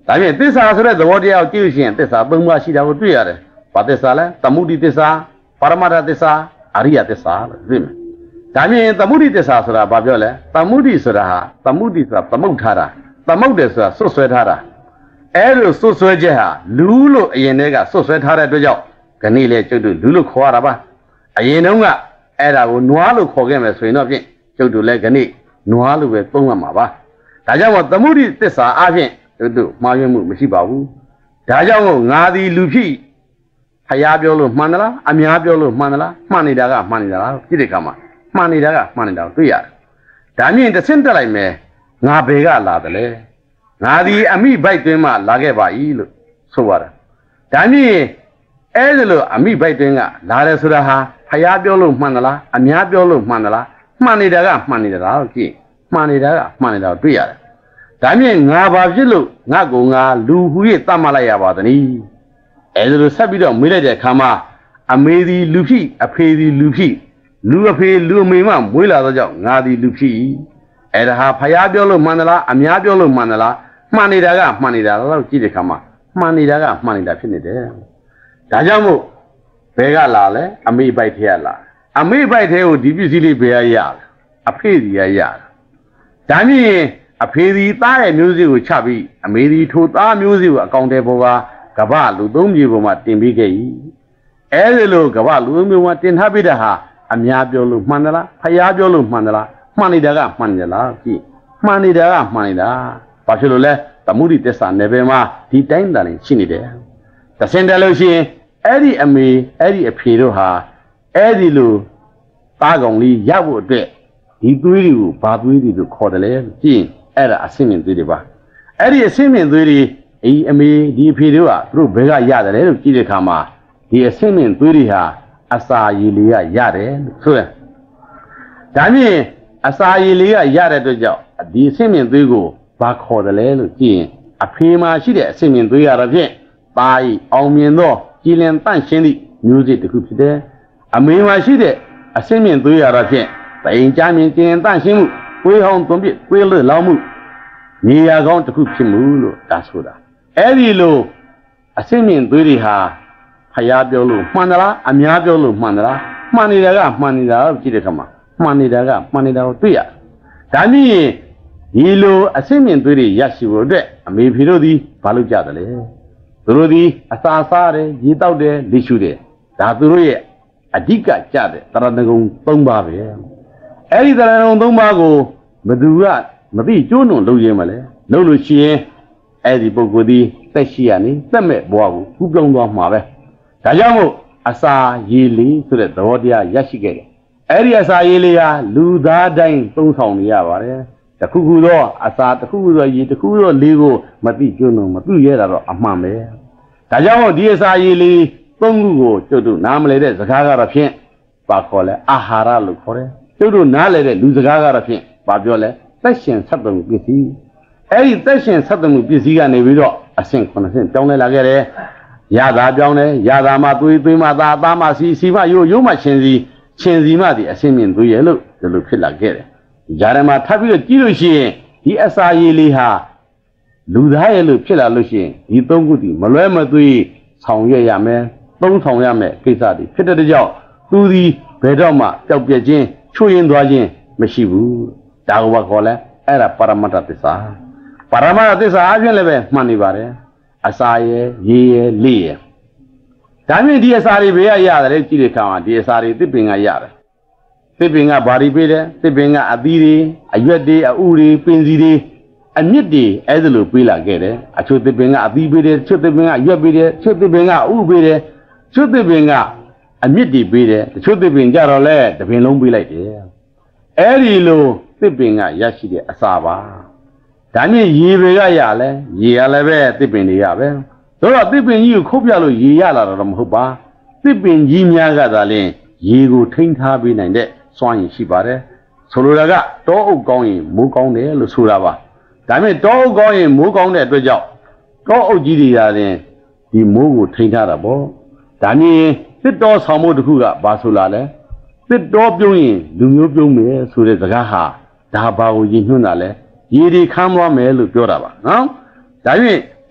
ဒါပြင်သစ္စာဆိုတဲ့သဘောတရားကိုကြည့်လို့ရှိရင်သစ္စာ၃ပါးရှိတာကိုတွေ့ရတယ်။ဘာသစ္စာလဲသမုဒိသစ္စာပရမတ္ထသစ္စာအရိယသစ္စာလို့တွေ့မယ်။ဒါပြင်သမုဒိသစ္စာဆိုတာဘာပြောလဲသမုဒိဆိုတာဟာသမုဒိဆိုတာသမုတ်ထားတာသမုတ်တယ်ဆိုတာစွတ်ဆွဲထားတာအဲ့လိုစွတ်ဆွဲချက်ဟာလူလို့အရင်တည်းကစွတ်ဆွဲထားတဲ့အတွက်ကြောင့်ခဏလေကျုပ်တို့လူလို့ခေါ်ရတာပါအရင်တုန်းကအဲ့ဒါကိုနွားလို့ခေါ်ခဲ့မယ်ဆိုရင်တော့ဖြင့်ကျုပ်တို့လည်းခဏနွားလို့ပဲသုံးရမှာပါဒါကြောင့်သမုဒိသစ္စာအပြင်တို့မှားယွင်းမှုမရှိပါဘူးဒါကြောင့်ငါသည်လူဖြစ်ဖျားပြောလို့မှန်သလားအများပြောလို့မှန်သလားမှန်နေတာကမှန်နေတာလားကြည့်တဲ့အခါမှာမှန်နေတာကမှန်နေတာကိုတွေ့ရတယ်ဒါမြင်တစ်ဆင့်တက်လိုက်မယ်ငါဘယ်ကလာတယ်လဲငါသည်အမိဘိုက်တွင်မှလာခဲ့ပါ၏လို့ဆိုရတာဒါမြင်အဲ့ဒါလို့အမိဘိုက်တွင်ကလာတယ်ဆိုတာဟာဖျားပြောလို့မှန်သလားအများပြောလို့မှန်သလားမှန်နေတာကမှန်နေတာကိုကြည့်မှန်နေတာကမှန်နေတာကိုတွေ့ရတယ်ဒါမြင်ငါဘာဖြစ်လို့ငါ့ကိုငါလူဟူ၍တတ်မှလိုက်ရပါသနည်းအဲဒါလိုဆက်ပြီးတော့မေးလိုက်တဲ့အခါမှာအမေသည်လူဖြစ်အဖေသည်လူဖြစ်လူအဖေလူအမေမှမွေးလာသောကြောင့်ငါသည်လူဖြစ်အဲ့ဒါဟာဖျားပြောလို့မှန်သလားအများပြောလို့မှန်သလားမှန်နေတာကမှန်နေတာတော့ကြည့်တဲ့အခါမှာမှန်နေတာကမှန်နေတာဖြစ်နေတယ်ဒါကြောင့်မို့ဘယ်ကလာလဲအမေပိုက်ထဲကလာအမေပိုက်ထဲကိုဒီပစ္စည်းလေးဘယ်ရရအဖေစီရရဒါမြင်အဖေဒီသားရဲ့မျိုးစေ့ကိုချပြီးအမေဒီထိုသားမျိုးစေ့ကိုအကောင်တဲပေါ်ကကဗလူသုံးမြေပေါ်မှာတင်ပေးခဲ့၏အဲဒီလိုကဗလူသုံးမြေပေါ်မှာတင်ထားပေးတဲ့ဟာအများပြောလို့မှန်သလားဖျားပြောလို့မှန်သလားမှန်နေတာကမှန်တယ်လားကြည့်မှန်နေတာကမှန်နေတာဘာဖြစ်လို့လဲသမုဒိသစ္စာနယ်ပယ်မှာဒီတိုင်းတန်ရှိနေတယ်တဆင်တယ်လို့ရှိရင်အဲ့ဒီအမေအဲ့ဒီအဖေတို့ဟာအဲ့ဒီလိုသားကောင်လေးရဖို့အတွက်ဒီသွေးတွေကိုဘာသွေးတွေလို့ခေါ်တယ်လဲကြည့်အဲ့ဒါအဆင့်မြင့်သွေးတွေပါအဲ့ဒီအဆင့်မြင့်သွေးတွေအမေဒီအဖေတို့ကသူတို့ဘယ်ကရတယ်လဲလို့ကြည့်တဲ့အခါမှာဒီအဆင့်မြင့်သွေးတွေဟာအစာရည်လေးကရတယ်လို့ဆိုရဒါမြင်အစာရည်လေးကရတဲ့အတွက်ကြောင့်ဒီအဆင့်မြင့်သွေးကိုဘာခေါ်တယ်လဲလို့ကြည့်ရင်အဖေမှာရှိတဲ့အဆင့်မြင့်သွေးရတော့ဖြင့်ပါဤအောင်မြင်သောကြည်လင်တန့်ရှင်းသည့်မျိုးစေ့တစ်ခုဖြစ်တယ်အမေမှာရှိတဲ့အဆင့်မြင့်သွေးရတော့ဖြင့်ပိန်ကြမြင်ကြည်လင်တန့်ရှင်းမှုကိုယ်ဟောင်းသွန်ပြစ်ကိုယ်လွတ်လောင်းမှုနေရာကောင်းတစ်ခုဖြစ်မှုလို့ဒါဆိုတာအဲ့ဒီလိုအဆင့်မြင့်သွေးတွေဟာဖျားပြောလို့မှန်သလားအများပြောလို့မှန်သလားမှန်နေတာကမှန်နေတာကိုကြည့်တဲ့အခါမှာမှန်နေတာကမှန်နေတာကိုတွေ့ရဒါနည်းဒီလိုအဆင့်မြင့်သွေးတွေရရှိဖို့အတွက်အမေဖေတို့သည်ဘာလုပ်ကြသလဲသူတို့သည်အစာစားတယ်ရေတောက်တယ်လေရှုတယ်ဒါသူတို့ရဲ့အဓိကကြတဲ့တရဏဂုံ၃ပါးပဲအဲ့ဒီတရဏဂုံ၃ပါးကိုဘယ်သူကမသိကျိုးနုံလုပ်ရင်းမလဲလုပ်လို့ရှိရင်အဲ့ဒီပုဂ္ဂိုလ်သည်သက်ရှိရနေသက်မဲ့ဘဝကိုကူးပြောင်းသွားမှာပဲဒါကြောင့်မို့အစာရေလေးဆိုတဲ့သဘောတရားရရှိခဲ့တယ်အဲ့ဒီအစာရေလေးဟာလူသားတိုင်းသုံးဆောင်နေရပါတယ်တခုခုသောအစာတခုခုသောရေတခုခုသောလေးကိုမသိကျိုးနုံမသိရတာတော့အမှန်ပဲဒါကြောင့်မို့ဒီအစာရေလေးသုံးခုကိုကျုပ်တို့နားမလည်တဲ့စကားကတော့ဖြင့်ဘာခေါ်လဲအာဟာရလို့ခေါ်တယ်ကျုပ်တို့နားလည်တဲ့လူစကားကတော့ဖြင့်ဘာပြောလဲသက်ရှင်ဆက်သွယ်မှုပစ္စည်းအဲ့ဒီသက်ရှင်ဆက်သွယ်မှုပစ္စည်းကနေပြီးတော့အဆင့်9ဆင့်ပြောင်းလဲလာခဲ့တယ်ရတာပြောင်းတယ်ရတာမှသွေးသွေးမှသားသားမှစီမှရိုးမှချင်းစီမှဒီအဆင့်မြင့်သွေးရဲ့လို့ဒီလိုဖြစ်လာခဲ့တယ်ဒီကြားထဲမှာထပ်ပြီးတော့ကြည့်လို့ရှိရင်ဒီအစာရည်လေးဟာလူသားရဲ့လို့ဖြစ်လာလို့ရှိရင်ဒီသုံးခုဒီမလွဲမသွေဆောင်ရွက်ရမယ်သုံးဆောင်ရမယ်ကိစ္စတွေဖြစ်တဲ့ကြောင့်သူဒီဘယ်တော့မှပျောက်ပြက်ခြင်းချွေရင်သွားခြင်းမရှိဘူးဒါကဘာခေါ်လဲအဲ့ဒါပရမတ္ထသစ္စာပရမတ္ထသစ္စာအပြင်လည်းပဲမှန်နေပါတယ်အစာရဲ့ရေရဲ့လေရဲ့ဒါမြင့်ဒီအစာတွေဘယ်ရရတယ်ကြည့်တဲ့အခါမှာဒီအစာတွေသစ်ပင်ကရတယ်သစ်ပင်ကဘာတွေပေးတယ်သစ်ပင်ကအသီးတွေအရွက်တွေအဥတွေပင်စီတွေအမြင့်တွေအဲ့ဒါလိုပေးလာခဲ့တယ်အချို့သစ်ပင်ကအသီးပေးတယ်ချို့သစ်ပင်ကရွက်ပေးတယ်ချို့သစ်ပင်ကအဥပေးတယ်ချို့သစ်ပင်ကအမြင့်တွေပေးတယ်ချို့သစ်ပင်ကြတော့လဲတပင်လုံးပေးလိုက်တယ်အဲ့ဒီလိုသစ်ပင်ကရရှိတဲ့အစာပါဒါနဲ့ရေတွေကရလဲရေရလည်းပဲသစ်ပင်တွေရပဲဆိုတော့သစ်ပင်ကြီးကိုခုတ်ပြလို့ရေရလာတော့မဟုတ်ပါသစ်ပင်ကြီးများကသာလျှင်ရေကိုထိန်းထားပေးနိုင်တဲ့စွမ်းရည်ရှိပါတယ်ဆိုလိုတာကတောအုပ်ကောင်းရင်မိုးကောင်းတယ်လို့ဆိုတာပါဒါပေမဲ့တောအုပ်ကောင်းရင်မိုးကောင်းတဲ့အတွက်ကြောင့်တောအုပ်ကြီးတွေရတယ်ဒီမိုးကိုထိန်းထားတာပေါ့ဒါမျိုးသစ်တော်ဆောင်မှုတစ်ခုကဘာဆိုလာလဲသစ်တော်ပြုံးရင်လူမျိုးပြုံးမယ်ဆိုတဲ့စကားဟာဒါဘာကိုရည်ညွှန်းတာလဲရေဒီခမ်းသွားမယ်လို့ပြောတာပါနော်ဒါပြင်သ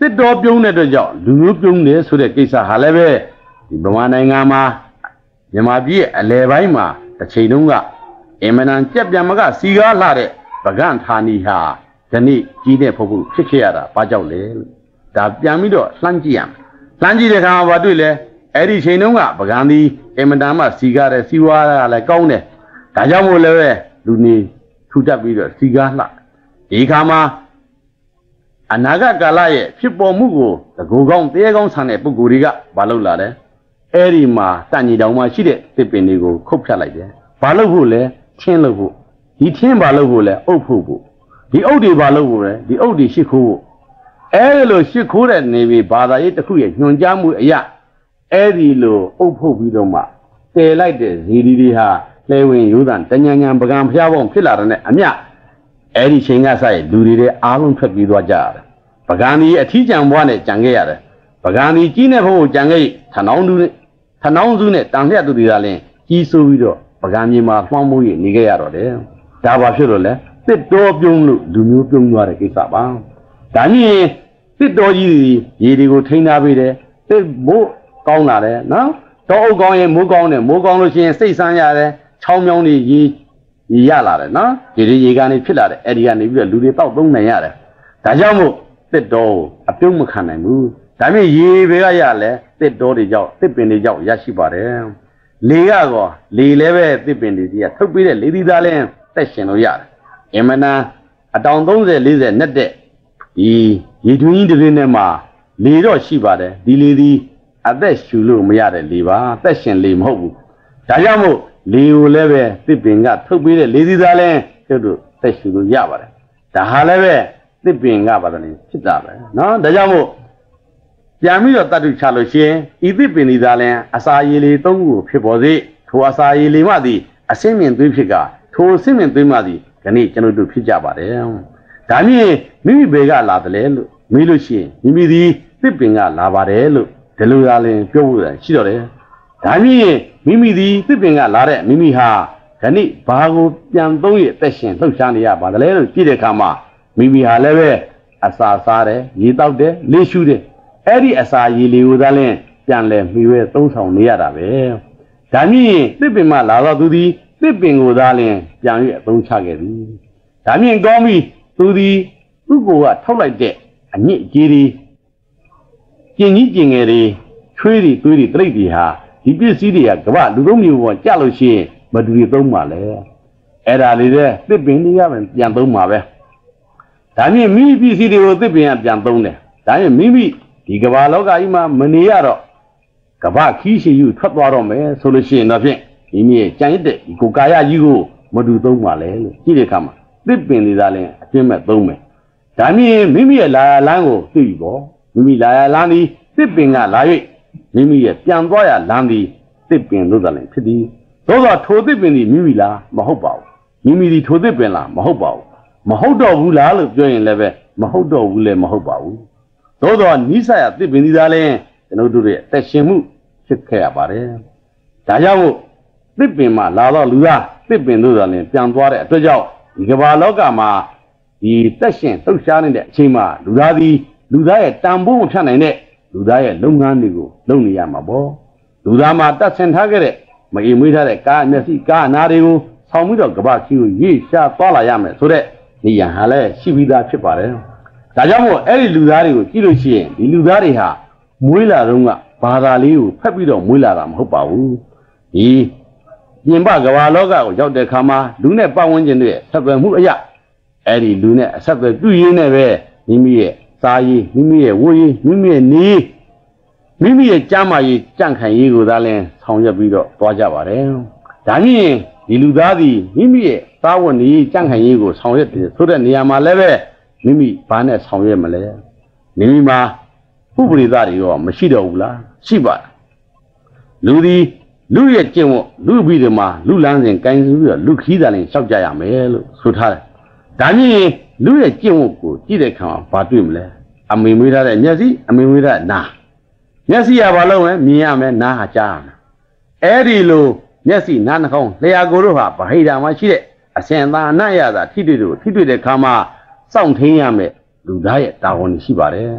တစ်တော်ပြုံးတဲ့အတွက်ကြောင့်လူမျိုးပြုံးတယ်ဆိုတဲ့ကိစ္စဟာလည်းပဲဒီဗမာနိုင်ငံမှာမြန်မာပြည်ရဲ့အလယ်ပိုင်းမှာတစ်ချိန်တုန်းကအင်မတန်ကြက်ပြံမကစီကားလှတဲ့ပကန့်ဌာနီဟာဒီနေ့ကြီးတဲ့ဖို့ဖြစ်ခဲ့ရတာဘာကြောင့်လဲလို့ဒါပြန်ပြီးတော့လှမ်းကြည့်ရမယ်လှမ်းကြည့်တဲ့အခါမှာဘာတွေ့လဲအဲ့ဒီချိန်တုန်းကပကံဒီအင်မတန်မှစီကားတဲ့စီဝါကလည်းကောင်းတယ်ဒါကြောင့်မို့လည်းပဲလူနေထူထပ်ပြီးတော့စီကားလှဒီခါမှာအနာဂတ်ကာလရဲ့ဖြစ်ပေါ်မှုကိုသကူကောင်းတဲကောင်းဆန်တဲ့ပုဂ္ဂိုလ်တွေကမလုပ်လာတယ်အဲ့ဒီမှာတန်ကြီးတောင်မှရှိတဲ့တစ်ပင်တွေကိုခုတ်ဖြတ်လိုက်တယ်ဘာလုပ်ဖို့လဲထင်းလုပ်ဖို့ဒီထင်းဘာလုပ်ဖို့လဲအုပ်ဖို့ဒီအုပ်တွေဘာလုပ်ဖို့လဲဒီအုပ်တွေရှစ်ခိုးဖို့အဲ့လိုရှစ်ခိုးတဲ့နေပြီဘာသာရေးတစ်ခုရဲ့ညွှန်ကြားမှုအရာအဲ့ဒီလိုအုပ်ဖို့ပြီးတော့မှတည်လိုက်တဲ့ဇီဒီတွေဟာလဲဝင်ရိုးတန်တညံညံပကံဖျားပေါင်းဖြစ်လာတဲ့အမြအဲ့ဒီချိန်ကစရဲ့လူတွေအားလုံးထွက်ပြေးသွားကြရတယ်ပကံဒီအထီးကျန်ဘွားနဲ့ကြံခဲ့ရတယ်ပကံဒီကြီးတဲ့ဘုံကိုကြံခဲ့ထနောင်းစုနဲ့တန်လျက်သူတွေကလည်းကြီးဆိုးပြီးတော့ပကံမြေမှာမှောင်းမိုးရနေခဲ့ရတော့တယ်ဒါဘာဖြစ်လို့လဲတစ်တော်ပြုံးလို့လူမျိုးပြုံးသွားတဲ့ကိစ္စပါဒါညင်တစ်တော်ကြီးရေတွေကိုထိန်းထားပေးတယ်တစ်မိုးကောင်းလာတယ်နော်တောအုပ်ကောင်းရင်မိုးကောင်းတယ်မိုးကောင်းလို့ရှိရင်စိတ်ဆန်းရတယ်ချောင်းမြောင်းတွေရေရလာတယ်နော်ရေကနေဖြစ်လာတယ်အဲ့ဒီကနေပြီးတော့လူတွေတောက်သုံးနိုင်ရတယ်ဒါကြောင့်မို့တစ်တော်အပြုံးမခံနိုင်ဘူးဒါပေမဲ့ရေတွေကရလဲတစ်တော်တွေကြောင့်တစ်ပင်တွေကြောင့်ရရှိပါတယ်လေကောလေလည်းပဲတစ်ပင်တွေကြီးကထုတ်ပေးတဲ့လေသီးသားလဲတက်ရှင်လို့ရတယ်အင်မနာအတောင်30 40နဲ့တဲ့ဒီရေတွင်းကြီးတွေနဲ့မှာလေတော့ရှိပါတယ်ဒီလေဒီအသက်ရှူလို့မရတဲ့လေပါအသက်ရှင်လေမဟုတ်ဘူးဒါကြောင့်မို့လေကိုလည်းပဲတစ်ပင်ကထုတ်ပေးတဲ့လေသီးသားလဲကျုပ်တို့သက်ရှူလို့ရပါတယ်ဒါဟာလည်းပဲတစ်ပင်ကပါတယ်ဖြစ်တာပဲနော်ဒါကြောင့်မို့ပြန်ပြီးတော့တတ်တူချလို့ရှိရင်ဤတစ်ပင်ဒီသားလဲအစာရည်လေး၃ခုဖြစ်ပေါ်စေထိုအစာရည်လေးမှသည်အစင်းမြင်သွေးဖြစ်ကထိုအစင်းမြင်သွေးမှသည်ခဏကျွန်တော်တို့ဖြစ်ကြပါတယ်ဒါမြင်မိမိဘေကလာတယ်လေလို့မေးလို့ရှိရင်မိမိဒီတစ်ပင်ကလာပါတယ်လို့ဒီလိုသာလင်ပြောဖို့ရှိတော့တယ်ဒါမြင်မိမိဒီတစ်ပင်ကလာတဲ့မိမိဟာခဏဘာကိုပြန်သုံးရအသက်ရှင်လှုပ်ရှားနေရပါတယ်လေလို့ကြည့်တဲ့အခါမှာမိမိဟာလည်းပဲအစာစားတယ်ရေတောက်တယ်လေရှူတယ်အဲ့ဒီအစာရေလေးကိုသာလင်ပြန်လဲမှီဝဲသုံးဆောင်နေရတာပဲဒါမြင်တစ်ပင်မှလာတော့သူဒီတစ်ပင်ကိုသာလင်ပြန်ရအသုံးချခဲ့ပြီဒါမြင်ကောင်းပြီသူဒီသူ့ကိုကထောက်လိုက်တဲ့အညစ်အကြေးတွေကျင်ကြီးကျင်ငယ်တွေချွေးတွေသွေးတွေတိရစ္တွေဟာဒီပစ္စည်းတွေကကမ္ဘာလူသုံးမျိုးပေါ်ကြလို့ရှိရင်မတူတွေသုံးပါလေအဲ့ဒါလေးတဲ့တစ်ပင်တွေကပြန်သုံးပါပဲဒါမြင်မိပစ္စည်းတွေကိုတစ်ပင်ကပြန်သုံးတယ်ဒါမြင်မိမိဒီကမ္ဘာလောကကြီးမှာမနေရတော့ကမ္ဘာခီးရှိယူထွက်သွားတော့မယ်ဆိုလို့ရှိရင်တော့ဖြင့်မိမိရဲ့ကြံရတဲ့ဒီကိုကာယကြီးကိုမတူသုံးပါလေလို့ကြည့်တဲ့အခါမှာတစ်ပင်တွေသာလည်းအပြင်းမဲ့သုံးမယ်ဒါမြင်မိမိရဲ့လာရလန်းကိုသိပြီပေါ့မိမိလာရလန်းဒီတစ်ပင်ကလာ၍မိမိရဲ့ပြန်သွားရလန်းဒီတစ်ပင်လို့သာလည်းဖြစ်သည်သို့သောထိုတစ်ပင်ဒီမိမိလားမဟုတ်ပါဘူးမိမိဒီထိုတစ်ပင်လားမဟုတ်ပါဘူးမဟုတ်တော့ဘူးလားလို့ပြောရင်လည်းပဲမဟုတ်တော့ဘူးလည်းမဟုတ်ပါဘူးသို့သောနိစ္စရတစ်ပင်ဒီသာလည်းကျွန်တော်တို့ရဲ့အသက်ရှင်မှုဖြစ်ခဲ့ရပါတယ်ဒါကြောင့်မို့တစ်ပင်မှာလာတော့လူသားတစ်ပင်တို့သာလည်းပြန်သွားတဲ့အတွက်ကြောင့်ဒီကမ္ဘာလောကမှာဒီသက်ရှင်လှုပ်ရှားနေတဲ့အချိန်မှာလူသားသည်လူသားရဲ့တန်ဖိုးမဖြတ်နိုင်တဲ့လူသားရဲ့လုပ်ငန်းတွေကိုလုပ်နေရမှာပေါ့လူသားမှာတတ်ဆင်ထားခဲ့တဲ့မအေးမွေးထားတဲ့ကားမျက်စိကားအနာတွေကိုဆောင်ပြီးတော့ကမ္ဘာကြီးကိုရေရှားသွားလာရမယ်ဆိုတဲ့နေရန်ဟာလည်းရှိပြီးသားဖြစ်ပါတယ်ဒါကြောင့်မို့အဲ့ဒီလူသားတွေကိုကြည့်လို့ရှိရင်ဒီလူသားတွေဟာမွေးလာတော့ကဘာသာလေးကိုဖက်ပြီးတော့မွေးလာတာမဟုတ်ပါဘူးဒီပြင်ပကမ္ဘာလောကကိုရောက်တဲ့အခါမှာလူနဲ့ပတ်ဝန်းကျင်တွေဆက်သွယ်မှုအရာအဲ့ဒီလူနဲ့အဆက်အသွယ်ပြုရင်းနဲ့ပဲမိမိရဲ့စားရေးမိမိရဲ့ဝတ်ရေးမိမိရဲ့နေမိမိရဲ့ကြမ်းမာရေးကြန့်ခိုင်ရေးကိုသာလဲဆောင်ရွက်ပြီးတော့သွားကြပါတယ်ဒါမြင်ဒီလူသားသည်မိမိရဲ့သားဝတ်နေကြန့်ခိုင်ရေးကိုဆောင်ရွက်တယ်ဆိုတဲ့နေရာမှာလည်းပဲမိမိဘာနဲ့ဆောင်ရွက်မလဲမိမိမှာဥပရိသတွေရောမရှိတော့ဘူးလားရှိပါတယ်လူသည်လူရဲ့ကျင့်ဝတ်လူပြီးတယ်မှာလူလန်းစဉ်ကိုင်းစုပြီးတော့လူခီးတာလည်းရှောက်ကြရမယ်လို့ဆိုထားတယ်ဒါမြင်လူရဲ့ကျင့်ဝတ်ကိုကြည့်တဲ့အခါမှာဘာတွေ့မလဲအမေမွေးထားတဲ့မျက်စိအမေမွေးထားတဲ့နားမျက်စိကဘာလုပ်လဲမြင်ရမယ်နားဟာကြားရမယ်အဲ့ဒီလိုမျက်စိနားနှာခေါင်းလျှာကိုယ်တို့ဟာဗဟိတမှာရှိတဲ့အစင်သာအနံ့ရတာထိတွေ့တဲ့အခါမှာစောင့်ထိန်ရမယ်လူသားရဲ့တာဝန်ရှိပါတယ်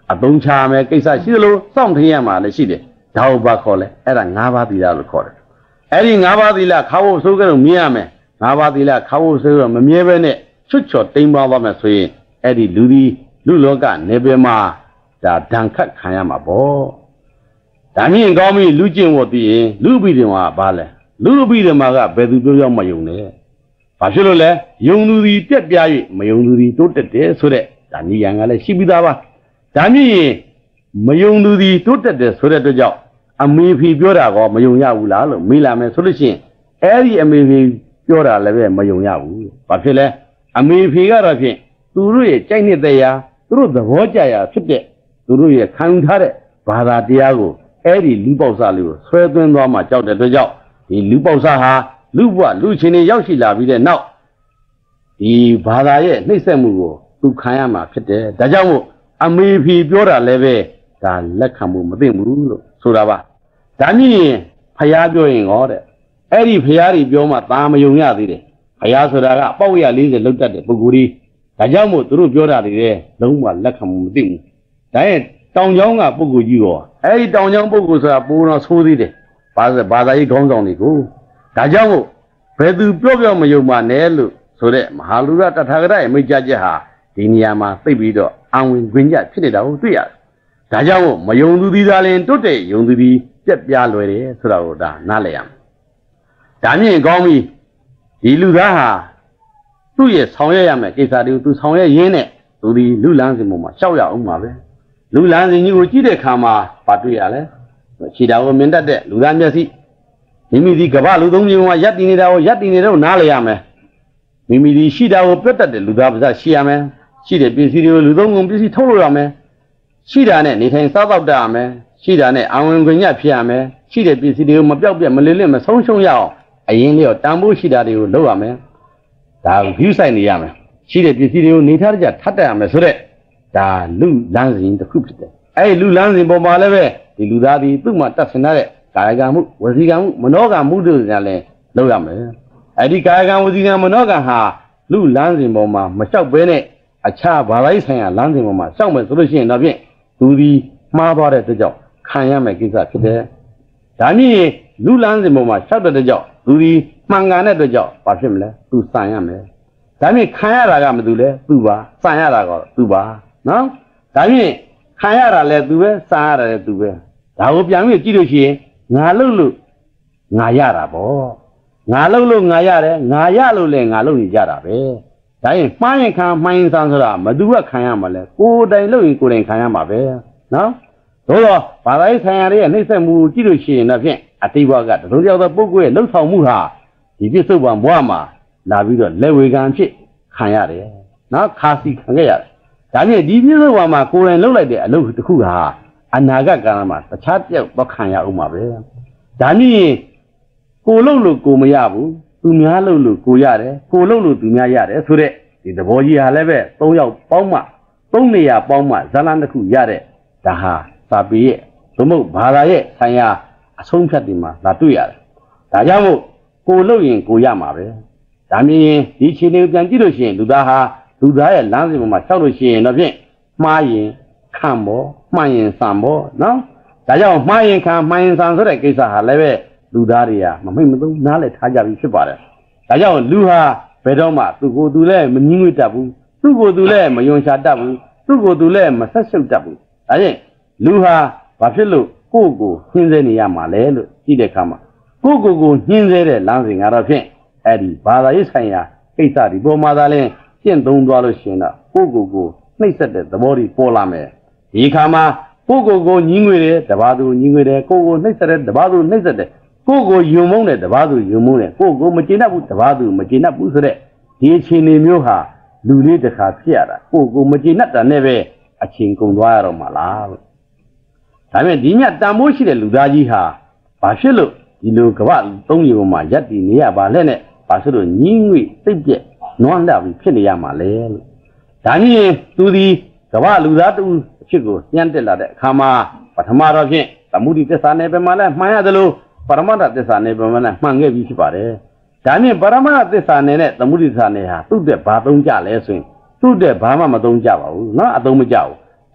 东茶咩，给啥西路上天嘛的是的，头把考嘞，那哑巴地拉路考嘞，哑巴地拉考我手个种面咩，哑巴地拉考我手个么面边呢，出出顶包包么，所以路罗干那边嘛，当看呀嘛不，咱们高明路径我的路边的嘛罢了，路边的嘛个白土都要没用的，把说了嘞，用路的别别没用路的都得说的，咱你养个嘞西边的吧。咱们没用到的都得说的这叫没皮表达个没用呀无啦了，没啦没说的行，没皮表达那边没用呀无，把起来没皮个那片，都是也讲你的呀，都是我家呀，是的，都是也看他的，把他第二个绿包沙路，所以顿多嘛叫的这叫，绿包沙哈，路前的要是那边的闹，把他也那什么个都看呀嘛，是的，大家我。没皮表达那边，来看不定不了，说了吧？咱们拍下表演好的，拍下的表嘛，咱们用下的，拍下说那个包下里的录的不鼓励，大家么都是表达的，拢嘛来看不定，但当阳啊不鼓励哦，当阳不鼓说不让错的，把他一讲上的个，大家么白都表没有嘛难路，说的马路上他个也没解决哈。今年嘛，对比着安稳国家去得到对呀，大家我没用到的啥嘞，都得用到的这边来的，知道的哪来呀？咱们讲咪一路上哈，都也创业呀嘛，给啥的都创业人呢，都得流浪什么嘛，小呀嘛呗，流浪人你我记得看嘛，把对呀嘞，其他我明白的，流浪就是，你们的个把流动人嘛，一定的哪来呀嘛？你们的其他我不得的，流浪不是西呀嘛？是的，必须的，流动工必须投入了没？是的呢，你看啥到的没？是的呢，安稳国家偏没？是的，必须的，我表表没力量没，双重要，饮料担保是的的漏了没？比赛你呀没？是的，必须的，你看人家他的没说的，路浪人都苦不的，路浪人不嘛了呗？路大的都嘛达成了的，干干木，我是干木，没哪干木都是这嘞，漏了没？你干干我是干没哪干哈？路浪人不嘛没小白呢？恰把来生呀，男人嘛，上门说的些那边，都得马巴的这叫看呀没给啥去的，咱们路男人嘛，晓得这叫都得慢干的这叫把什么嘞，都三样没，咱们看呀那个么都嘞，都吧，三样那个都吧，喏，咱们看呀那来都呗，三样那来都呗，然后表面记住些，俺露俺呀那不，俺露俺呀嘞，俺呀露嘞，俺露你家那呗。但是马人看马人上去了，没多少看样嘛嘞，古代老人看样嘛呗，喏，所以说把那一看样的那些木记录些那片对吧个，都叫做不贵老草木哈，你别说吧木嘛，那边的来回干去看样的，那卡西看个样，但是你别说嘛，古人老来的老苦哈，那个干嘛，他差点不看样嘛呗，但是古老路古没样不。都面路过呀的，过路都面呀的，说的，你这包下来呗，都要包嘛，东北呀包嘛，咱那过呀的，但哈啥毕业，什么巴拉业，三呀，送票的嘛，那对呀的，大家么过路人过呀嘛呗，咱们以前那边记录线，都在哈，都在南什么嘛，小路线那边，马云看不，马云上不，喏，大家马云看马云上出来给啥来呗。路大的呀，没都拿来参加比赛罢了。大家路哈白道嘛，都过都来没因为打不，都过都来没用下打不，都过都来没杀手打不。而且路哈把这路个个现在你呀嘛来了，记得看嘛，个现在的男人啊那片，你把他一看呀，给啥的不嘛的嘞，见东多了行了，个那些的怎么的波拉没？你看嘛，个因为的，对吧？都因为的，个那些的，对吧？都那些的。个有梦的，对吧？都有梦的，个没见那不，对吧？都没见那不是的。以前的庙哈，努力的还撇了，个没见那的那边成功多了嘛啦。咱们里面担保起的路大机哈，把些路一路个话东西嘛，一点你也把那呢，把些路因为这边暖的会骗的呀嘛来了。咱们都的个话路大都这个现在了的，看嘛，把他妈照片，咱目的在啥那边嘛来，买下的路。परमात्मा ते साने पे मैंने मांगे भी छिपारे जाने परमात्मा ते साने ने तमुरी साने हा तू दे बातों क्या ले सुन तू दे भामा मतों क्या बाऊ ना अतों में जाओ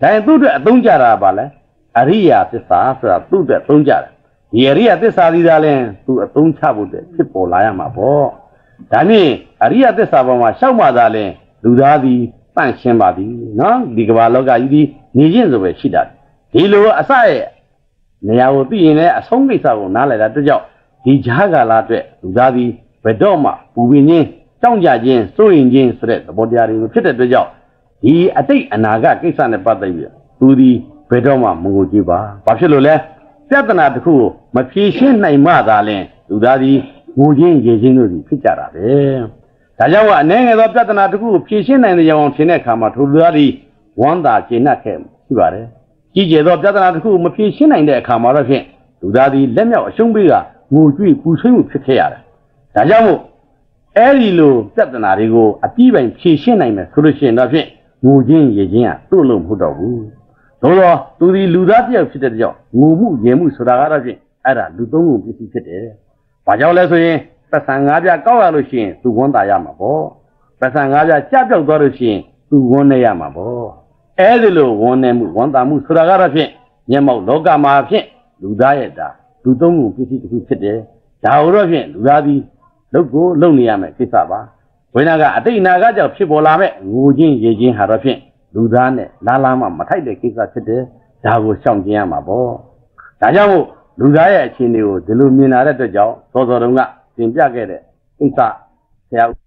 但都这东家了吧嘞？阿里呀，这啥是都这东家了。也里呀，这啥里的嘞？都东差不多，去波拉呀嘛不？但是阿里呀，这啥吧嘛，小马的嘞，路大的半千把的，喏，这个吧老个有的年轻人会去的。一路阿啥耶？你要我对呢，从没啥我拿来的这叫，你家个拉着路大的不到嘛，不为人。张家金、收银金是的，不家里ဖြစ်တဲ့ကြောင့်ဒီအတိတ်အနာဂတ်ကိစ္စနဲ့ပတ်သက်ပြီးသူဒီဘယ်တော့မှမငိုကြည့်ပါ။ဘာဖြစ်လို့လဲ။ပြဿနာတစ်ခုမဖြေရှင်းနိုင်မှသာလျှင်လူသားဒီငိုချင်းရေချင်းတို့ဒီဖြစ်ကြတာပဲ။ဒါကြောင့်အနေငယ်သောပြဿနာတစ်ခုဖြေရှင်းနိုင်တဲ့အောင်ထင်တဲ့အခါမှာထိုလူသားဒီဝမ်းသာကျေနပ်ခဲ့ရှိပါတယ်။ကြီးကျယ်သောပြဿနာတစ်ခုမဖြေရှင်းနိုင်တဲ့အခါမှာတော့ဖြင့်လူသားဒီလက်မြောက်အရှုံးပေးကငိုကြွေးပူဆွေးမှုဖြစ်ခဲ့ရတယ်။ဒါကြောင့်မို့အဲဒီလိုပြဿနာတွေကိုအပြီးပိုင်းဖြေရှင်းနိုင်မယ်ဆိုလို့ရှိရင်တော့ဖြင့်ငိုချင်းရေချင်းကတို့လို့မဟုတ်တော့ဘူး။သို့တော့သူဒီလူသားတစ်ယောက်ဖြစ်တဲ့ကြောင့်ငိုမှုရေမှုဆိုတာကတော့ဖြင့်အဲ့ဒါလူသုံးခုပစ္စည်းဖြစ်တယ်။ဘာကြောင့်လဲဆိုရင်ပတ်စံ၅ပြားကောက်ရလို့ရှိရင်သူဝန်တာရမှာပေါ့။ပတ်စံ၅ပြားကြပြောက်သွားလို့ရှိရင်သူဝန်နေရမှာပေါ့။အဲဒီလိုဝန်နေမှုဝန်တာမှုဆိုတာကတော့ဖြင့်မျက်မှောက်လောကမှာဖြင့်လူသားရဲ့ဒါလူသုံးခုပစ္စည်းတစ်ခုဖြစ်တယ်။ဒါတော့ဖြင့်လူသားဒီလုပ်ကိုလုပ်နေရမယ်ကိစ္စပါဝိနာကအတိတ်အနာဂတ်ကြောင့်ဖြစ်ပေါ်လာမဲ့ငိုချင်းရေချင်းဟာတော့ဖြင့်လူသားနဲ့လာလာမှမထိုက်တဲ့ကိစ္စဖြစ်တယ်ဒါကိုရှောင်ကျဉ်ရမှာပေါ့ဒါကြောင့်မို့လူသားရဲ့အခြေအနေကိုဒီလိုမြင်လာတဲ့အတွက်ကြောင့်သောတော်တုံးကသင်ပြခဲ့တဲ့ကိစ္စဆရာ